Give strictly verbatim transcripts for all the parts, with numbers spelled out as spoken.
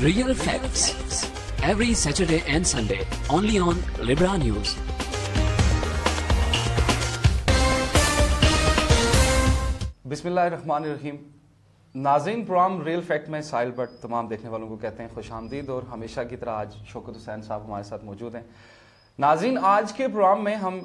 Real facts every Saturday and Sunday only on Libra News. बिस्मिल्लाहिर्रहमानिर्रहीम। नाज़रीन, programme real fact में साहिल भट्ट तमाम देखने वालों को कहते हैं खुशामदीद और हमेशा की तरह आज शौकत हुसैन साहब हमारे साथ मौजूद हैं। नाज़रीन, आज के प्रोग्राम में हम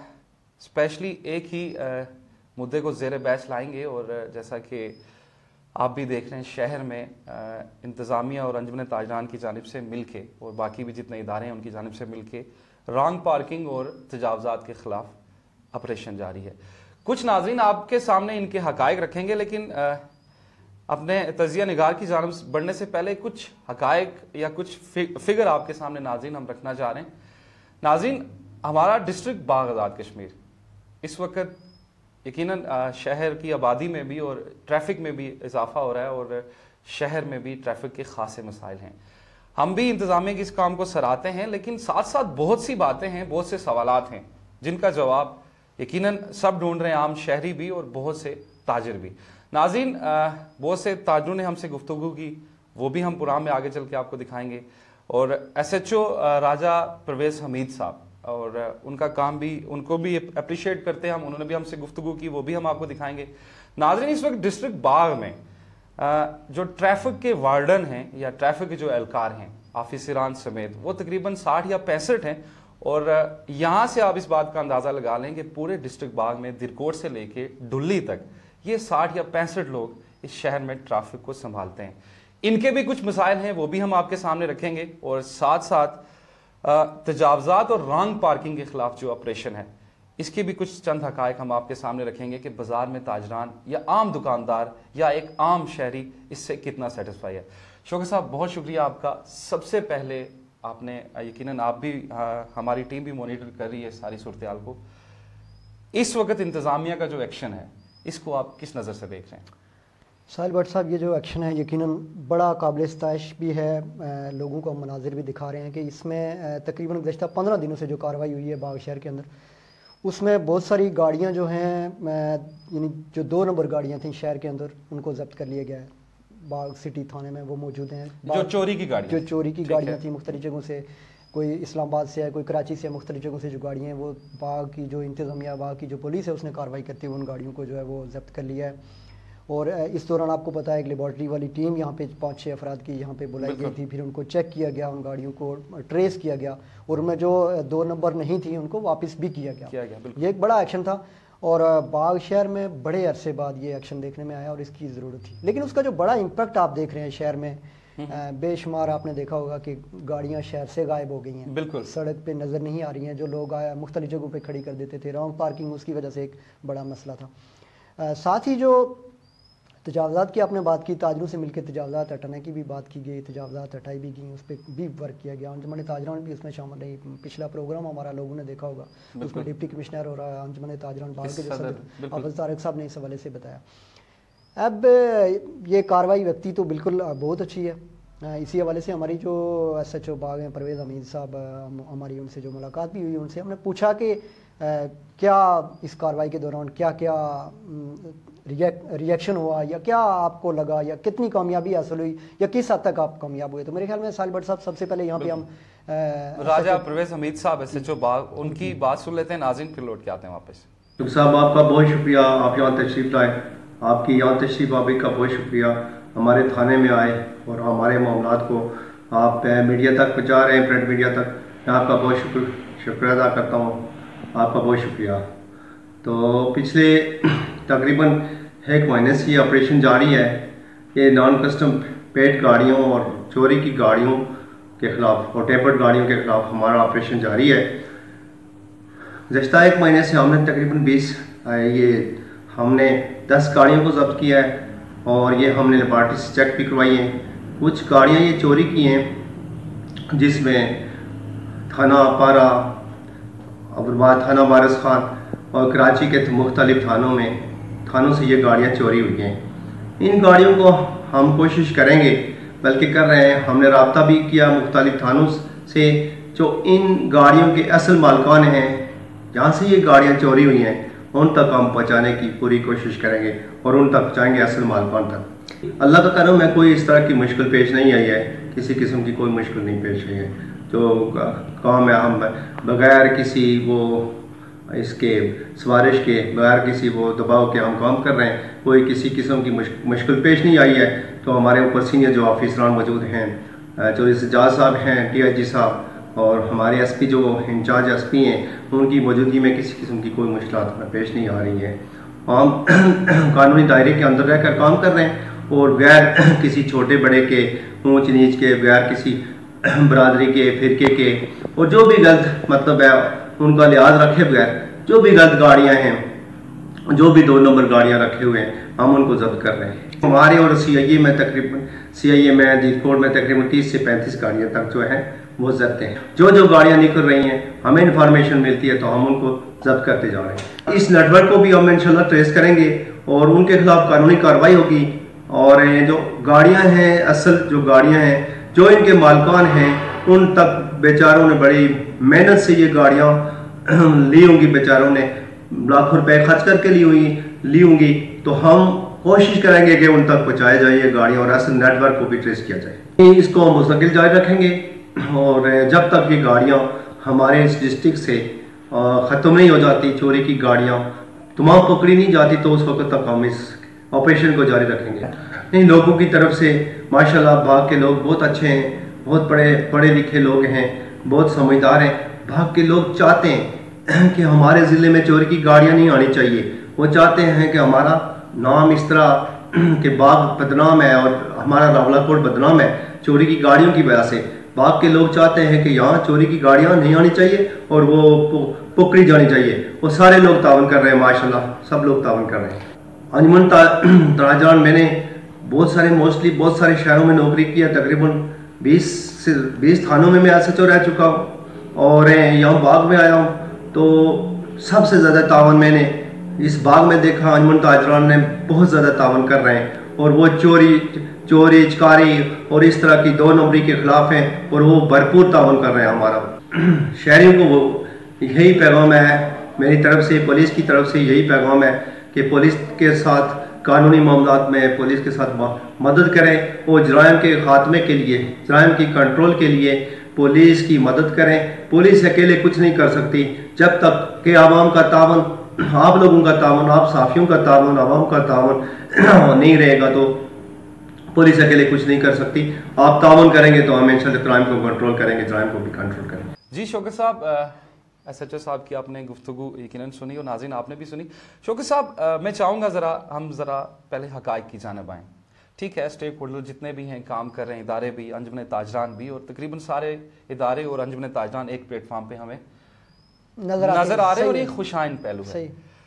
स्पेशली एक ही आ, मुद्दे को ज़ेर बहस लाएंगे और जैसा कि आप भी देख रहे हैं, शहर में इंतज़ामिया और अंजुमन ताजरान की जानिब से मिल के और बाकी भी जितने इदारे हैं उनकी जानिब से मिल के रॉन्ग पार्किंग और तजावज़ात के ख़िलाफ़ ऑपरेशन जारी है। कुछ नाज़रीन आपके सामने इनके हक़ाइक़ रखेंगे, लेकिन आ, अपने तजिया निगार की जानिब बढ़ने से पहले कुछ हक़ाइक़ या कुछ फिगर आपके सामने नाज़रीन हम रखना चाह रहे हैं। नाज़रीन, हमारा डिस्ट्रिक्ट बाग आज़ाद कश्मीर इस वक्त यकीनन शहर की आबादी में भी और ट्रैफिक में भी इजाफा हो रहा है और शहर में भी ट्रैफिक के खासे मसाइल हैं। हम भी इंतज़ामिया की इस काम को सराहते हैं, लेकिन साथ साथ बहुत सी बातें हैं, बहुत से सवालात हैं जिनका जवाब यकीनन सब ढूंढ रहे हैं, आम शहरी भी और बहुत से ताजिर भी। नाज़रीन, बहुत से ताजरों ने हमसे गुफ्तगू की, वो भी हम प्रोग्राम में आगे चल के आपको दिखाएंगे। और S H O Raja Parvez Hamid साहब और उनका काम भी, उनको भी अप्रिशिएट करते हैं हम, उन्होंने भी हमसे गुफ्तगू की, वो भी हम आपको दिखाएंगे। नाज़रीन, इस वक्त डिस्ट्रिक्ट बाग में जो ट्रैफिक के वार्डन हैं या ट्रैफिक के जो एहलकार हैं ऑफिसरान समेत, वो तकरीबन साठ या पैंसठ हैं। और यहाँ से आप इस बात का अंदाज़ा लगा लें कि पूरे डिस्ट्रिक्ट बाग में दिरकोट से लेके डुल्ली तक ये साठ या पैंसठ लोग इस शहर में ट्रैफिक को संभालते हैं। इनके भी कुछ मसाइल हैं, वो भी हम आपके सामने रखेंगे और साथ साथ तजावज़ात और रॉन्ग पार्किंग के खिलाफ जो ऑपरेशन है इसके भी कुछ चंद हक़ाइक़ हम आपके सामने रखेंगे कि बाज़ार में ताजरान या आम दुकानदार या एक आम शहरी इससे कितना सेटिस्फाई है। शौकत साहब, बहुत शुक्रिया आपका। सबसे पहले आपने यकीनन आप भी आ, हमारी टीम भी मॉनिटर कर रही है सारी सूरत हाल को। इस वक्त इंतज़ामिया का जो एक्शन है इसको आप किस नज़र से देख रहे हैं? साहिल भट्ट साहब, ये जो एक्शन है यकीनन बड़ा काबिल सताइश भी है, लोगों को मनाजिर भी दिखा रहे हैं कि इसमें तकरीबन गुज़श्ता पंद्रह दिनों से जो कार्रवाई हुई है बाग शहर के अंदर, उसमें बहुत सारी गाड़ियां जो हैं, यानी जो दो नंबर गाड़ियां थीं शहर के अंदर, उनको जब्त कर लिया गया है। बाग सिटी थाने में वो मौजूद हैं। जो चोरी की गाड़ी जो चोरी की गाड़ियाँ थी मुख्तलिफ जगहों से, कोई इस्लामाबाद से है, कोई कराची से है, मुख्तलिफ जगहों से जो गाड़ियाँ हैं, वो बाग की जो इंतज़ामिया, बाग की जो पुलिस है, उसने कार्रवाई करती हुई उन गाड़ियों को जो है वो जब्त कर लिया है। और इस दौरान आपको पता है एक लेबॉर्ट्री वाली टीम यहाँ पे पाँच छः अफराद की यहाँ पे बुलाई गई थी, फिर उनको चेक किया गया, उन गाड़ियों को ट्रेस किया गया और उनमें जो दो नंबर नहीं थी उनको वापस भी किया गया, किया गया। ये एक बड़ा एक्शन था और बाग शहर में बड़े अरसे बाद ये एक्शन देखने में आया और इसकी ज़रूरत थी। लेकिन उसका जो बड़ा इम्पैक्ट आप देख रहे हैं शहर में, बेशुमार आपने देखा होगा कि गाड़ियाँ शहर से गायब हो गई हैं, बिल्कुल सड़क पे नज़र नहीं आ रही हैं। जो लोग आया मुख्तलिफ जगहों पे खड़ी कर देते थे, रॉन्ग पार्किंग उसकी वजह से एक बड़ा मसला था। साथ ही जो तजावज़ात की आपने बात की, ताजरों से मिलकर तजावज़ात हटाने की भी बात की गई, तजावज़ात हटाई भी गई, उस पर भी वर्क किया गया। अंजुमन ताजरान भी उसमें शामिल रही। पिछला प्रोग्राम हमारा लोगों ने देखा होगा, उसमें डिप्टी कमिश्नर और अंजुमन ताजरान बाग के जो सदर हाफिज़ तारिक साहब ने इस हवाले से बताया। अब ये कार्रवाई व्यक्ति तो बिल्कुल बहुत अच्छी है। इसी हवाले से हमारी जो एस एच ओ बाग हैं परवेज़ हमीद साहब, हमारी उनसे जो मुलाकात भी हुई, उनसे हमने पूछा कि क्या इस कार्रवाई के दौरान क्या क्या रिएक्शन हुआ या क्या आपको लगा या कितनी कामयाबी हासिल हुई या किस हद तक आप कामयाब हुए। तो मेरे ख्याल में साहिल भट्ट साहब, सबसे पहले यहाँ पे हम राजा परवेज़ हमीद साहब एस एच ओ बाग, उनकी बात सुन लेते हैं नाज़रीन, फिर लौट के आते हैं वापस। तो साहब, आपका बहुत शुक्रिया, आप यहाँ तशरीफ़ लाए, आपकी यहाँ तशरीफ़ आबी का बहुत शुक्रिया। हमारे थाने में आए और हमारे मामलात को आप मीडिया तक पहुँचा रहे हैं, प्रिंट मीडिया तक, मैं आपका बहुत शुक्र शुक्रिया अदा करता हूँ, आपका बहुत शुक्रिया। तो पिछले तकरीबन एक महीने से ये ऑपरेशन जारी है। ये नॉन कस्टम पेड गाड़ियों और चोरी की गाड़ियों के ख़िलाफ़ और टेपर्ड गाड़ियों के ख़िलाफ़ हमारा ऑपरेशन जारी है। गुज़श्ता एक महीने से हमने तकरीबन बीस ये हमने दस गाड़ियों को जब्त किया है और ये हमने लेबॉर्ट्री से चेक भी करवाई हैं। कुछ गाड़ियाँ ये चोरी की हैं जिसमें थाना पारा, अब्दुलबाद थाना वारिस खान और कराची के मुख्तलिफ थानों में थानों से ये गाड़ियाँ चोरी हुई हैं। इन गाड़ियों को हम कोशिश करेंगे, बल्कि कर रहे हैं, हमने रब्ता भी किया मुख्तलिफ थानों से जो इन गाड़ियों के असल मालिकान हैं, जहाँ से ये गाड़ियाँ चोरी हुई हैं, उन तक हम पहुँचाने की पूरी कोशिश करेंगे और उन तक पहुँचाएँगे असल मालिकान तक। अल्लाह का करम है, कोई इस तरह की मुश्किल पेश नहीं आई है। किसी किस्म की कोई मुश्किल नहीं पेश आई है। जो काम है हम बग़ैर किसी वो इसके सवारिश के, बगैर किसी वो दबाव के हम काम कर रहे हैं, कोई किसी किस्म की मुश्किल पेश नहीं आई है। तो हमारे ऊपर सीनियर जो ऑफिसरान मौजूद हैं, जो इजाज़ साहब हैं, डी आई जी साहब, और हमारे एस पी जो इंचार्ज एस पी हैं, उनकी मौजूदगी में किसी किस्म की कोई मुश्किलात पेश नहीं आ रही है। हम कानूनी दायरे के अंदर रहकर काम कर रहे हैं और बगैर किसी छोटे बड़े के, ऊंच नीच के, बगैर किसी बरादरी के, फिरके के, और जो भी गलत मतलब है उनका लिहाज रखे बगैर जो भी गलत गाड़ियाँ हैं, जो भी दो नंबर गाड़ियाँ रखे हुए हैं, हम उनको जब्त कर रहे हैं। हमारे और सी आई ए में तकरीबन सी आई ए में जीतकोट में तकरीबन तीस से पैंतीस गाड़ियाँ तक जो है वो जब्त हैं। जो जो गाड़ियाँ निकल रही हैं हमें इन्फॉर्मेशन मिलती है तो हम उनको जब्त करते जा रहे हैं। इस नेटवर्क को भी हम इंशाल्लाह ट्रेस करेंगे और उनके खिलाफ कानूनी कार्रवाई होगी। और जो गाड़ियाँ हैं, असल जो गाड़ियाँ हैं, जो इनके मालकान हैं, उन तक बेचारों ने बड़ी मेहनत से ये गाड़ियाँ ली होंगी, बेचारों ने लाखों रुपए खर्च करके ली हुई ली होंगी। तो हम कोशिश करेंगे कि उन तक पहुँचाए जाए ये गाड़ियाँ और असल नेटवर्क को भी ट्रेस किया जाए। इसको हम मुस्तकिल जारी रखेंगे और जब तक ये गाड़ियाँ हमारे इस डिस्ट्रिक्ट से ख़त्म नहीं हो जाती, चोरी की गाड़ियाँ तमाम पकड़ी नहीं जाती, तो उस वक्त तक हम इस ऑपरेशन को जारी रखेंगे। नहीं, लोगों की तरफ से माशाल्लाह भाग के लोग बहुत अच्छे हैं, बहुत पढ़े पढ़े लिखे लोग हैं, बहुत समझदार हैं। भाग के लोग चाहते हैं कि हमारे ज़िले में चोरी की गाड़ियाँ नहीं आनी चाहिए। वो चाहते हैं कि हमारा नाम इस तरह के बाग बदनाम है और हमारा रावलाकोट बदनाम है चोरी की गाड़ियों की वजह से। बाग के लोग चाहते हैं कि यहाँ चोरी की गाड़ियाँ नहीं आनी चाहिए और वो पकड़ी जानी चाहिए। वो सारे लोग तावन कर रहे हैं, माशाल्लाह सब लोग तावन कर रहे हैं। अंजुमन ताजरान मैंने बहुत सारे मोस्टली बहुत सारे शहरों में नौकरी की है, तकरीबन बीस से बीस थानों में मैं एस एच ओ रह चुका हूँ और यहाँ बाग में आया हूँ। तो सबसे ज़्यादा तावन मैंने इस बाग में देखा, अंजुमन ताजरान ने बहुत ज़्यादा तावन कर रहे हैं और वो चोरी चोरी चकारी और इस तरह की दो नंबरी के खिलाफ हैं और वो भरपूर तावन कर रहे हैं। हमारा शहरियों को वो यही पैगाम है मेरी तरफ से, पुलिस की तरफ से यही पैगाम है कि पुलिस के साथ कानूनी मामलात में पुलिस के साथ मदद करें और जराइम के खात्मे के लिए, जराइम की कंट्रोल के लिए पुलिस की मदद करें। पुलिस अकेले कुछ नहीं कर सकती जब तक कि आवाम का तावन, आप लोगों का तावन, आप साफियों का तावन, आवाम का तावन नहीं रहेगा तो पुलिस अकेले कुछ नहीं कर सकती। आप तावन करेंगे तो हम इंशाल्लाह क्राइम को कंट्रोल करेंगे, जराइम को भी कंट्रोल करेंगे। जी शौकत साहब, एस एच ओ साहब की आपने गुफ्तगू यकीनन सुनी और नाज़रीन आपने भी सुनी। शौकत साहब, मैं चाहूँगा ज़रा हम ज़रा पहले हक़ाइक़ की जानिब आएँ। ठीक है, स्टेक होल्डर जितने भी हैं, काम कर रहे हैं, इदारे भी, अंजुमन ताजरान भी, और तकरीबन सारे इदारे और अंजुमन ताजरान एक प्लेटफार्म पर हमें नज़र आ रहे हैं और ये खुशाइन पहलू है।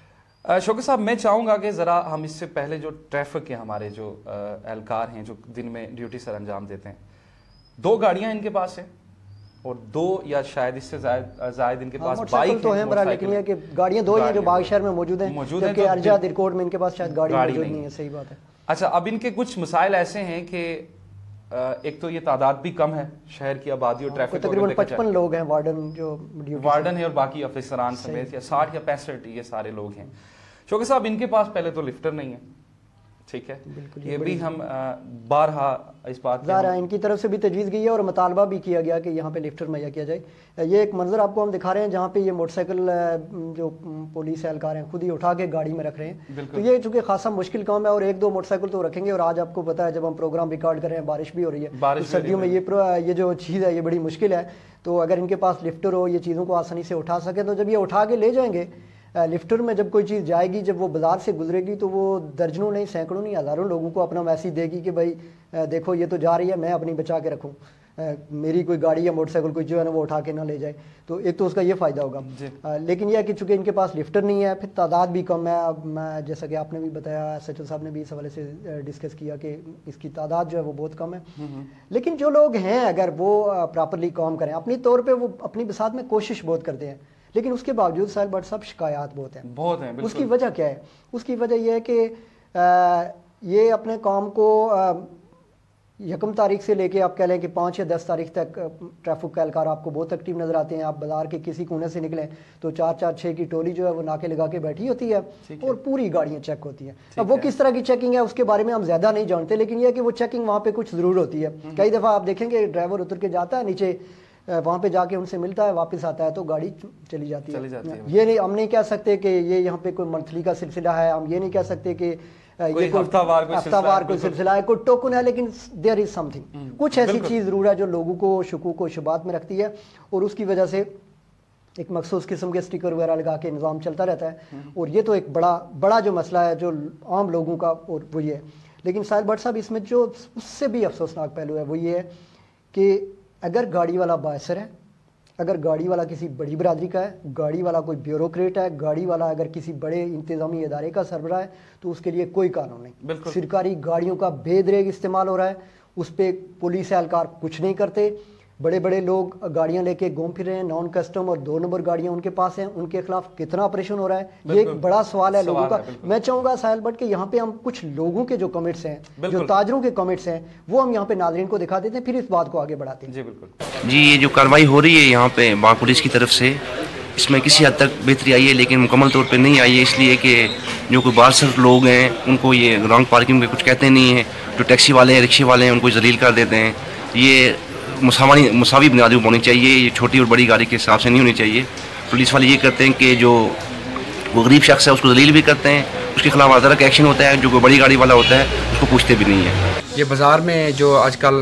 शौकत साहब, मैं चाहूँगा कि ज़रा हम इससे पहले जो ट्रैफिक के हमारे जो एहलकार हैं जो दिन में ड्यूटी सर अंजाम देते हैं, दो गाड़ियाँ इनके पास हैं और दो या शायद इससे ज़ायद इनके पास बाइक तो हैं, बड़ा लेकिन ये कि गाड़ियाँ दो हैं जो बाग शहर में मौजूद हैं, मौजूद हैं, जबकि अर्जा दिरकोट में इनके पास शायद गाड़ी मौजूद नहीं है। सही बात है। अच्छा, अब इनके कुछ मसाइल ऐसे हैं कि एक तो ये तादाद भी कम है, शहर की आबादी और ट्रैफिक तकरीबन पचपन लोग हैं, वार्डन जो वार्डन है और बाकी अफसरान समेत या साठ या पैंसठ ये सारे लोग हैं। शौकत साहब, इनके पास पहले तो लिफ्टर नहीं है, ठीक है, ये भी हम बारहा इस बात ज़ाहिर है इनकी तरफ से भी तजवीज़ गई है और मुतालबा भी किया गया कि यहाँ पे लिफ्टर मुहैया किया जाए। ये एक मंजर आपको हम दिखा रहे हैं जहाँ पे ये मोटरसाइकिल जो पुलिस एहलकार हैं खुद ही उठा के गाड़ी में रख रहे हैं। तो ये चूँकि खासा मुश्किल काम है और एक दो मोटरसाइकिल तो रखेंगे। और आज आपको पता है जब हम प्रोग्राम रिकॉर्ड कर रहे हैं बारिश भी हो रही है, तो सर्दियों में ये ये जो चीज़ है ये बड़ी मुश्किल है। तो अगर इनके पास लिफ्टर हो, ये चीज़ों को आसानी से उठा सके, तो जब ये उठा के ले जाएंगे लिफ्टर में, जब कोई चीज़ जाएगी, जब वो बाज़ार से गुजरेगी, तो वो दर्जनों नहीं, सैकड़ों नहीं, हज़ारों लोगों को अपना मैसेज देगी कि भाई देखो ये तो जा रही है, मैं अपनी बचा के रखूँ, मेरी कोई गाड़ी या मोटरसाइकिल कोई जो है ना वो उठा के ना ले जाए। तो एक तो उसका ये फ़ायदा होगा। आ, लेकिन यह है कि चूँकि इनके पास लिफ्टर नहीं है, फिर तादाद भी कम है। अब मैं जैसा कि आपने भी बताया, एस एच ओ साहब ने भी इस हवाले से डिस्कस किया कि इसकी तादाद जो है वो बहुत कम है। लेकिन जो लोग हैं अगर वो प्रॉपरली काम करें, अपनी तौर पर वो अपनी बसात में कोशिश बहुत करते हैं, लेकिन उसके बावजूद साहिल भट्ट साहब शिकायत बहुत हैं बहुत हैं। उसकी वजह क्या है? उसकी वजह यह है कि आ, ये अपने काम को आ, یکم تاریخ سے لے کے آپ کہہ لیں کہ پانچ یا دس تاریخ تک ٹریفک کا اہلکار آپ کو بہت ایکٹیو نظر آتے ہیں. آپ بازار کے کسی کونے سے نکلیں تو چار چار چھ کی ٹولی جو ہے وہ ناکے لگا کے بیٹھی ہوتی ہے اور پوری گاڑیاں چیک ہوتی ہیں. اب وہ کس طرح کی چیکنگ ہے اس کے بارے میں ہم زیادہ نہیں جانتے, لیکن یہ ہے کہ وہ چیکنگ وہاں پہ کچھ ضرور ہوتی ہے. کئی دفعہ آپ دیکھیں گے ڈرائیور اتر کے جاتا ہے نیچے, وہاں پہ جا کے ان سے ملتا ہے, واپس آتا ہے تو گاڑی چلی جاتی ہے. یہ نہیں, ہم نہیں کہہ سکتے کہ یہ یہاں پہ کوئی منتھلی کا سلسلہ ہے, ہم یہ نہیں کہہ سکتے کہ یہ ہفتہ وار کوئی سلسلہ ہے, کوئی ٹوکن ہے, لیکن دیر از سم تھنگ, کچھ ایسی چیز ضرور ہے جو لوگوں کو شکوک و شبہات میں رکھتی ہے اور اس کی وجہ سے ایک مخصوص قسم کے اسٹیکر وغیرہ لگا کے نظام چلتا رہتا ہے. اور یہ تو ایک بڑا بڑا جو مسئلہ ہے جو عام لوگوں کا, اور وہ یہ ہے. لیکن ساحل بٹ صاحب اس میں جو اس سے بھی افسوسناک پہلو ہے وہ یہ ہے کہ اگر گاڑی والا بااثر ہے, اگر گاڑی والا کسی بڑی برادری کا ہے, گاڑی والا کوئی بیوروکریٹ ہے, گاڑی والا اگر کسی بڑے انتظامی ادارے کا سربراہ ہے, تو اس کے لیے کوئی قانون نہیں. سرکاری گاڑیوں کا بے دریغ استعمال ہو رہا ہے, اس پہ پولیس اہلکار کچھ نہیں کرتے. بڑے بڑے لوگ گاڑیاں لے کے گھوم پھر رہے ہیں, نان کسٹم اور دو نمبر گاڑیاں ان کے پاس ہیں, ان کے خلاف کتنا آپریشن ہو رہا ہے, یہ ایک بڑا سوال ہے لوگوں کا. میں چاہوں گا ساحل بٹ کہ یہاں پہ ہم کچھ لوگوں کے جو کمنٹس ہیں, جو تاجروں کے کمنٹس ہیں, وہ ہم یہاں پہ ناظرین کو دکھا دیتے ہیں, پھر اس بات کو آگے بڑھاتے ہیں. جی بالکل. جی یہ جو کارروائی ہو رہی ہے یہاں پہ باغ پولیس کی طرف سے, اس میں کسی حد تک بہتری آئی ہے, لیکن مکمل طور پہ نہیں آئی ہے, اس لیے کہ جو کوئی بااثر لوگ ہیں ان کو یہ رانگ پارکنگ میں کچھ کہتے نہیں ہیں. جو ٹیکسی والے ہیں, رکشے والے ہیں, ان کو ذلیل کر دیتے ہیں. یہ مساوی مساوی بنیادوں پر ہونی چاہیے, یہ چھوٹی اور بڑی گاڑی کے حساب سے نہیں ہونی چاہیے. پولیس والے یہ کرتے ہیں کہ جو وہ غریب شخص ہے اس کو ذلیل بھی کرتے ہیں, اس کے خلاف ادرک ایکشن ہوتا ہے. جو کوئی بڑی گاڑی والا ہوتا ہے اس کو پوچھتے بھی نہیں ہیں. یہ بازار میں جو آج کل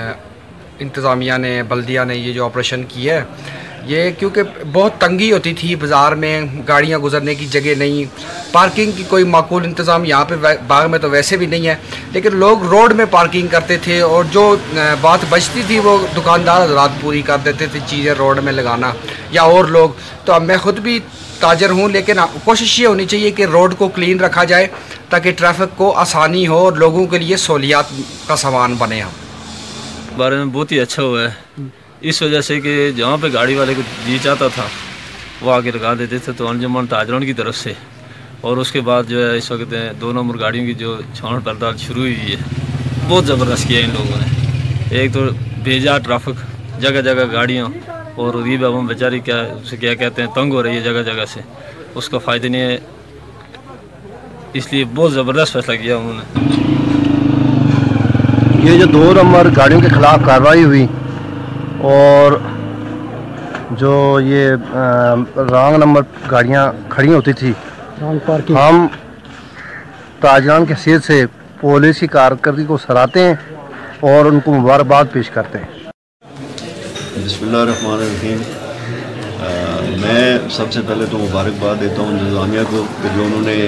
انتظامیہ نے, بلدیہ نے یہ جو آپریشن کیا ہے, یہ کیونکہ بہت تنگی ہوتی تھی بازار میں, گاڑیاں گزرنے کی جگہ نہیں, پارکنگ کی کوئی معقول انتظام یہاں پہ باغ میں تو ویسے بھی نہیں ہے, لیکن لوگ روڈ میں پارکنگ کرتے تھے, اور جو بات بچتی تھی وہ دکاندار حضرات پوری کر دیتے تھے چیزیں روڈ میں لگانا, یا اور لوگ. تو اب میں خود بھی تاجر ہوں, لیکن کوشش یہ ہونی چاہیے کہ روڈ کو کلین رکھا جائے تاکہ ٹریفک کو آسانی ہو اور لوگوں کے لیے سہولیات کا سامان بنے. ہم بارے میں بہت ہی اچھا ہوا ہے, اس وجہ سے کہ جہاں پہ گاڑی والے کو جی چاہتا تھا وہ آگے لگا دیتے تھے. تو انجمن تاجروں کی طرف سے, اور اس کے بعد جو ہے اس وقت دو نمبر گاڑیوں کی جو چھاؤں پڑتال شروع ہوئی ہے, بہت زبردست کیا ان لوگوں نے. ایک تو بھیجا ٹرافک, جگہ جگہ گاڑیاں, اور غریب عوام بیچاری کیا اسے کیا کہتے ہیں تنگ ہو رہی ہے جگہ جگہ سے, اس کا فائدہ نہیں ہے. اس لیے بہت زبردست فیصلہ کیا انہوں نے. یہ جو دو نمبر گاڑیوں کے خلاف کارروائی ہوئی, اور جو یہ رانگ نمبر گاڑیاں کھڑی ہوتی تھی, ہم تاجران کی حیثیت سے پولیس کی کارکردگی کو سراہتے ہیں اور ان کو مبارکباد پیش کرتے ہیں. بسم اللہ الرحمن الرحیم. میں سب سے پہلے تو مبارکباد دیتا ہوں انتظامیہ کو کہ جو انہوں نے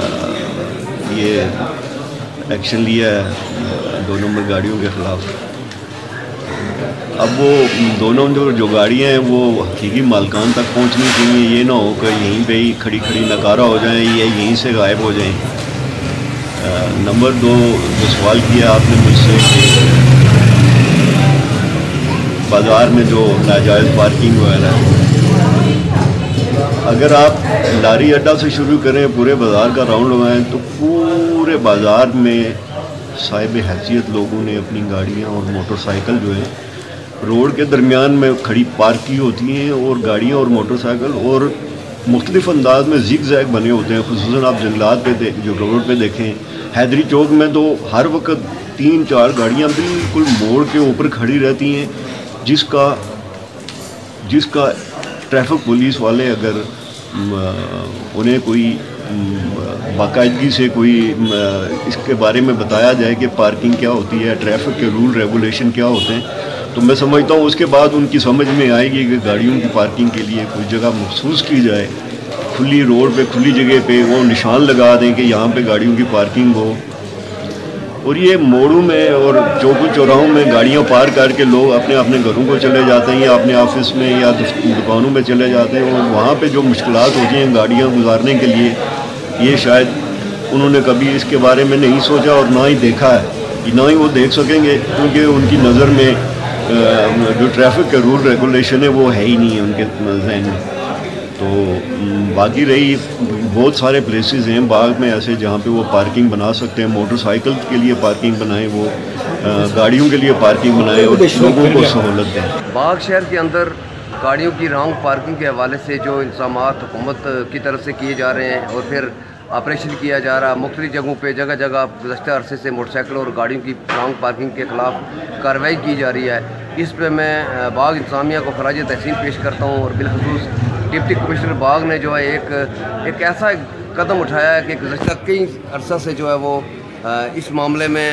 یہ ایکشن لیا ہے دو نمبر گاڑیوں کے خلاف. اب وہ دونوں جو جو گاڑیاں ہیں وہ حقیقی مالکان تک پہنچنی چاہیے, یہ نہ ہو کہ یہیں پہ ہی کھڑی کھڑی نکارہ ہو جائیں یا یہیں سے غائب ہو جائیں. نمبر دو جو سوال کیا آپ نے مجھ سے کہ بازار میں جو ناجائز پارکنگ وغیرہ ہے, اگر آپ لاری اڈا سے شروع کریں, پورے بازار کا راؤنڈ لگائیں, تو پورے بازار میں صاحب حیثیت لوگوں نے اپنی گاڑیاں اور موٹر سائیکل جو ہے روڈ کے درمیان میں کھڑی پارک کی ہوتی ہیں, اور گاڑیاں اور موٹر سائیکل اور مختلف انداز میں زگ زیگ بنے ہوتے ہیں. خصوصاً آپ جنگلات پہ جو روڈ پہ دیکھیں, حیدری چوک میں تو ہر وقت تین چار گاڑیاں بالکل موڑ کے اوپر کھڑی رہتی ہیں, جس کا جس کا ٹریفک پولیس والے اگر انہیں کوئی باقاعدگی سے کوئی اس کے بارے میں بتایا جائے کہ پارکنگ کیا ہوتی ہے, ٹریفک کے رول ریگولیشن کیا ہوتے ہیں, تو میں سمجھتا ہوں اس کے بعد ان کی سمجھ میں آئے گی کہ گاڑیوں کی پارکنگ کے لیے کوئی جگہ مخصوص کی جائے, کھلی روڈ پہ کھلی جگہ پہ وہ نشان لگا دیں کہ یہاں پہ گاڑیوں کی پارکنگ ہو. اور یہ موڑوں میں اور چوکوں چوراہوں میں گاڑیاں پار کر کے لوگ اپنے اپنے گھروں کو چلے جاتے ہیں یا اپنے آفس میں یا دکانوں میں چلے جاتے ہیں, اور وہاں پہ جو مشکلات ہوتی ہیں گاڑیاں گزارنے کے لیے, یہ شاید انہوں نے کبھی اس کے بارے میں نہیں سوچا اور نہ ہی دیکھا ہے, نہ ہی وہ دیکھ سکیں گے, کیونکہ ان کی نظر میں جو ٹریفک کے رول ریگولیشن ہے وہ ہے ہی نہیں ہے ان کے ذہن میں. تو تو باقی رہی بہت سارے پلیسز ہیں باغ میں ایسے جہاں پہ وہ پارکنگ بنا سکتے ہیں، موٹر سائیکل کے لیے پارکنگ بنائیں، وہ گاڑیوں کے لیے پارکنگ بنائیں اور لوگوں کو سہولت دیں۔ باغ شہر کے اندر گاڑیوں کی رانگ پارکنگ کے حوالے سے جو انتظامات حکومت کی طرف سے کیے جا رہے ہیں اور پھر آپریشن کیا جا رہا ہے مختلف جگہوں پہ، جگہ جگہ گزشتہ عرصے سے موٹر سائیکل اور گاڑیوں کی رانگ پارکنگ کے خلاف کارروائی کی جا رہی ہے، اس پہ میں باغ انتظامیہ کو خراج تحسین پیش کرتا ہوں، اور بالخصوص ڈپٹی کمشنر باغ نے جو ہے ایک ایک ایسا قدم اٹھایا ہے کہ گزشتہ کئی عرصہ سے جو ہے وہ اس معاملے میں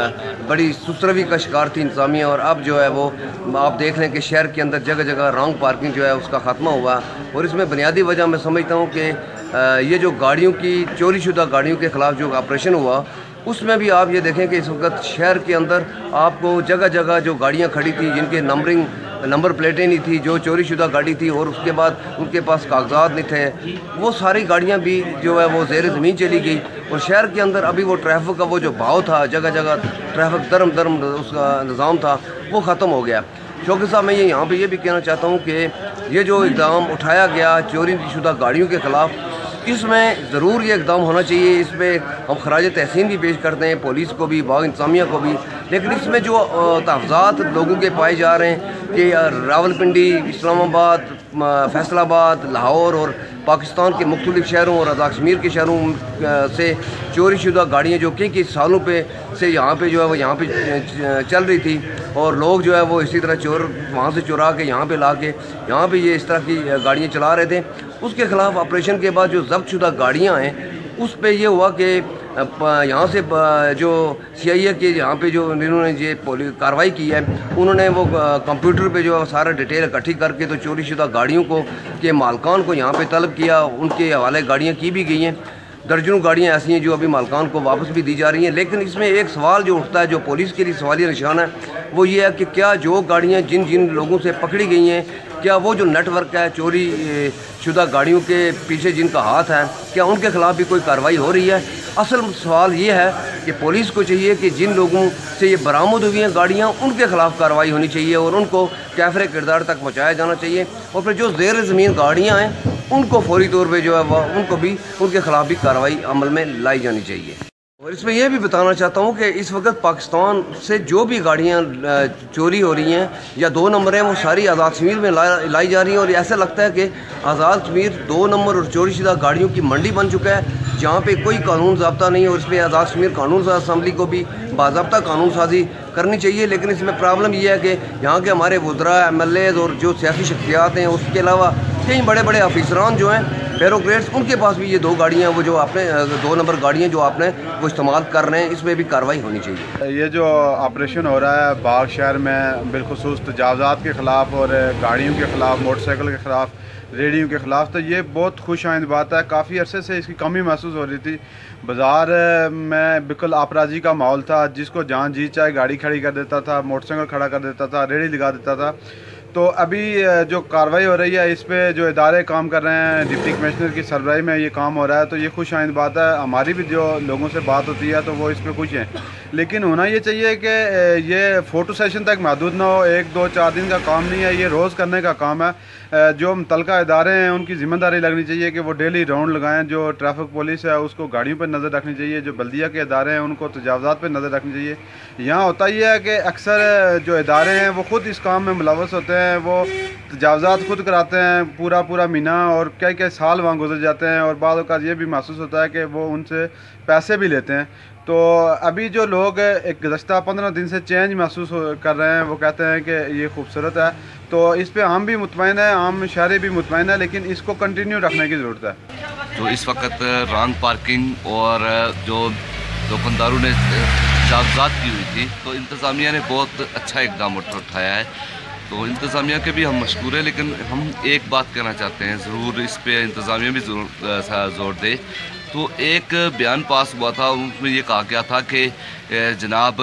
بڑی سسروی کا شکار تھی انتظامیہ، اور اب جو ہے وہ آپ دیکھ لیں کہ شہر کے اندر جگہ جگہ رانگ پارکنگ جو ہے اس کا خاتمہ ہوا، اور اس میں بنیادی وجہ میں سمجھتا ہوں کہ یہ جو گاڑیوں کی چوری شدہ گاڑیوں کے خلاف جو آپریشن ہوا اس میں بھی آپ یہ دیکھیں کہ اس وقت شہر کے اندر آپ کو جگہ جگہ جو گاڑیاں کھڑی تھیں جن کے نمبرنگ نمبر پلیٹیں نہیں تھی، جو چوری شدہ گاڑی تھی اور اس کے بعد ان کے پاس کاغذات نہیں تھے، وہ ساری گاڑیاں بھی جو ہے وہ زیر زمین چلی گئی، اور شہر کے اندر ابھی وہ ٹریفک کا وہ جو بھاؤ تھا، جگہ جگہ ٹریفک درم درم اس کا نظام تھا، وہ ختم ہو گیا۔ شوکت صاحب میں یہ یہاں پہ یہ بھی کہنا چاہتا ہوں کہ یہ جو اقدام اٹھایا گیا چوری شدہ گاڑیوں کے خلاف، اس میں ضرور یہ اقدام ہونا چاہیے، اس پہ ہم خراج تحسین بھی پیش کرتے ہیں پولیس کو بھی، باغ انتظامیہ کو بھی، لیکن اس میں جو تحفظات لوگوں کے پائے جا رہے ہیں کہ راولپنڈی، اسلام آباد، فیصل آباد، لاہور اور پاکستان کے مختلف شہروں اور آزاد کشمیر کے شہروں سے چوری شدہ گاڑیاں جو کئی کئی سالوں پہ سے یہاں پہ جو ہے وہ یہاں پہ چل رہی تھی، اور لوگ جو ہے وہ اسی طرح چور وہاں سے چورا کے یہاں پہ لا کے یہاں پہ یہ اس طرح کی گاڑیاں چلا رہے تھے، اس کے خلاف آپریشن کے بعد جو ضبط شدہ گاڑیاں ہیں اس پہ یہ ہوا کہ یہاں سے جو سی آئی اے کے یہاں پہ جو انہوں نے یہ کارروائی کی ہے، انہوں نے وہ کمپیوٹر پہ جو سارا ڈیٹیل اکٹھی کر کے تو چوری شدہ گاڑیوں کو کے مالکان کو یہاں پہ طلب کیا، ان کے حوالے گاڑیاں کی بھی گئی ہیں، درجنوں گاڑیاں ایسی ہیں جو ابھی مالکان کو واپس بھی دی جا رہی ہیں، لیکن اس میں ایک سوال جو اٹھتا ہے جو پولیس کے لیے سوالیہ نشان ہے وہ یہ ہے کہ کیا جو گاڑیاں جن جن لوگوں سے پکڑی گئی ہیں، کیا وہ جو نیٹ ورک ہے چوری شدہ گاڑیوں کے پیچھے جن کا ہاتھ ہے، کیا ان کے خلاف بھی کوئی کارروائی ہو رہی ہے؟ اصل سوال یہ ہے کہ پولیس کو چاہیے کہ جن لوگوں سے یہ برآمد ہوئی ہیں گاڑیاں ان کے خلاف کارروائی ہونی چاہیے اور ان کو کیفر کردار تک پہنچایا جانا چاہیے، اور پھر جو زیر زمین گاڑیاں ہیں ان کو فوری طور پہ جو ہے وہ ان کو بھی ان کے خلاف بھی کارروائی عمل میں لائی جانی چاہیے۔ اور اس میں یہ بھی بتانا چاہتا ہوں کہ اس وقت پاکستان سے جو بھی گاڑیاں چوری ہو رہی ہیں یا دو نمبر ہیں وہ ساری آزاد کشمیر میں لائی جا رہی ہیں، اور ایسا لگتا ہے کہ آزاد کشمیر دو نمبر اور چوری شدہ گاڑیوں کی منڈی بن چکا ہے جہاں پہ کوئی قانون ضابطہ نہیں ہے، اور اس پہ آزاد کشمیر قانون ساز اسمبلی کو بھی باضابطہ قانون سازی کرنی چاہیے، لیکن اس میں پرابلم یہ ہے کہ یہاں کے ہمارے وزراء، ایم ایل ایز اور جو سیاسی شخصیات ہیں، اس کے علاوہ کئی بڑے بڑے آفیسران جو ہیں بیوروکریٹس، ان کے پاس بھی یہ دو گاڑیاں وہ جو آپ نے دو نمبر گاڑیاں جو آپ نے وہ استعمال کر رہے ہیں، اس میں بھی کارروائی ہونی چاہیے۔ یہ جو آپریشن ہو رہا ہے باغ شہر میں بالخصوص تجاوزات کے خلاف اور گاڑیوں کے خلاف، موٹر سائیکل کے خلاف، ریڈیوں کے خلاف، تو یہ بہت خوش آئند بات ہے۔ کافی عرصے سے اس کی کمی محسوس ہو رہی تھی، بازار میں بالکل آپرازی کا ماحول تھا، جس کو جہاں جی چاہے گاڑی کھڑی کر دیتا تھا، موٹر سائیکل کھڑا کر دیتا تھا، ریڑھی لگا دیتا تھا۔ تو ابھی جو کارروائی ہو رہی ہے اس پہ جو ادارے کام کر رہے ہیں، ڈپٹی کمشنر کی سربراہی میں یہ کام ہو رہا ہے، تو یہ خوش آئند بات ہے۔ ہماری بھی جو لوگوں سے بات ہوتی ہے تو وہ اس پہ خوش ہیں، لیکن ہونا یہ چاہیے کہ یہ فوٹو سیشن تک محدود نہ ہو، ایک دو چار دن کا کام نہیں ہے، یہ روز کرنے کا کام ہے۔ جو متعلقہ ادارے ہیں ان کی ذمہ داری لگنی چاہیے کہ وہ ڈیلی راؤنڈ لگائیں، جو ٹریفک پولیس ہے اس کو گاڑیوں پر نظر رکھنی چاہیے، جو بلدیہ کے ادارے ہیں ان کو تجاوزات پہ نظر رکھنی چاہیے۔ یہاں ہوتا یہ ہے کہ اکثر جو ادارے ہیں وہ خود اس کام میں ملوث ہوتے ہیں، وہ تجاوزات خود کراتے ہیں پورا پورا مہینہ، اور کئی کئی سال وہاں گزر جاتے ہیں، اور بعض اوقات یہ بھی محسوس ہوتا ہے کہ وہ ان سے پیسے بھی لیتے ہیں۔ تو ابھی جو لوگ ایک گزشتہ پندرہ دن سے چینج محسوس کر رہے ہیں، وہ کہتے ہیں کہ یہ خوبصورت ہے، تو اس پہ ہم بھی مطمئن ہیں، عام شہری بھی مطمئن ہے، لیکن اس کو کنٹینیو رکھنے کی ضرورت ہے۔ جو اس وقت رانگ پارکنگ اور جو دکانداروں نے تجاوزات کی ہوئی تھی، تو انتظامیہ نے بہت اچھا اقدام اٹھایا ہے، تو انتظامیہ کے بھی ہم مشکور ہیں، لیکن ہم ایک بات کہنا چاہتے ہیں، ضرور اس پہ انتظامیہ بھی زور دے۔ تو ایک بیان پاس ہوا تھا، اس میں یہ کہا گیا تھا کہ جناب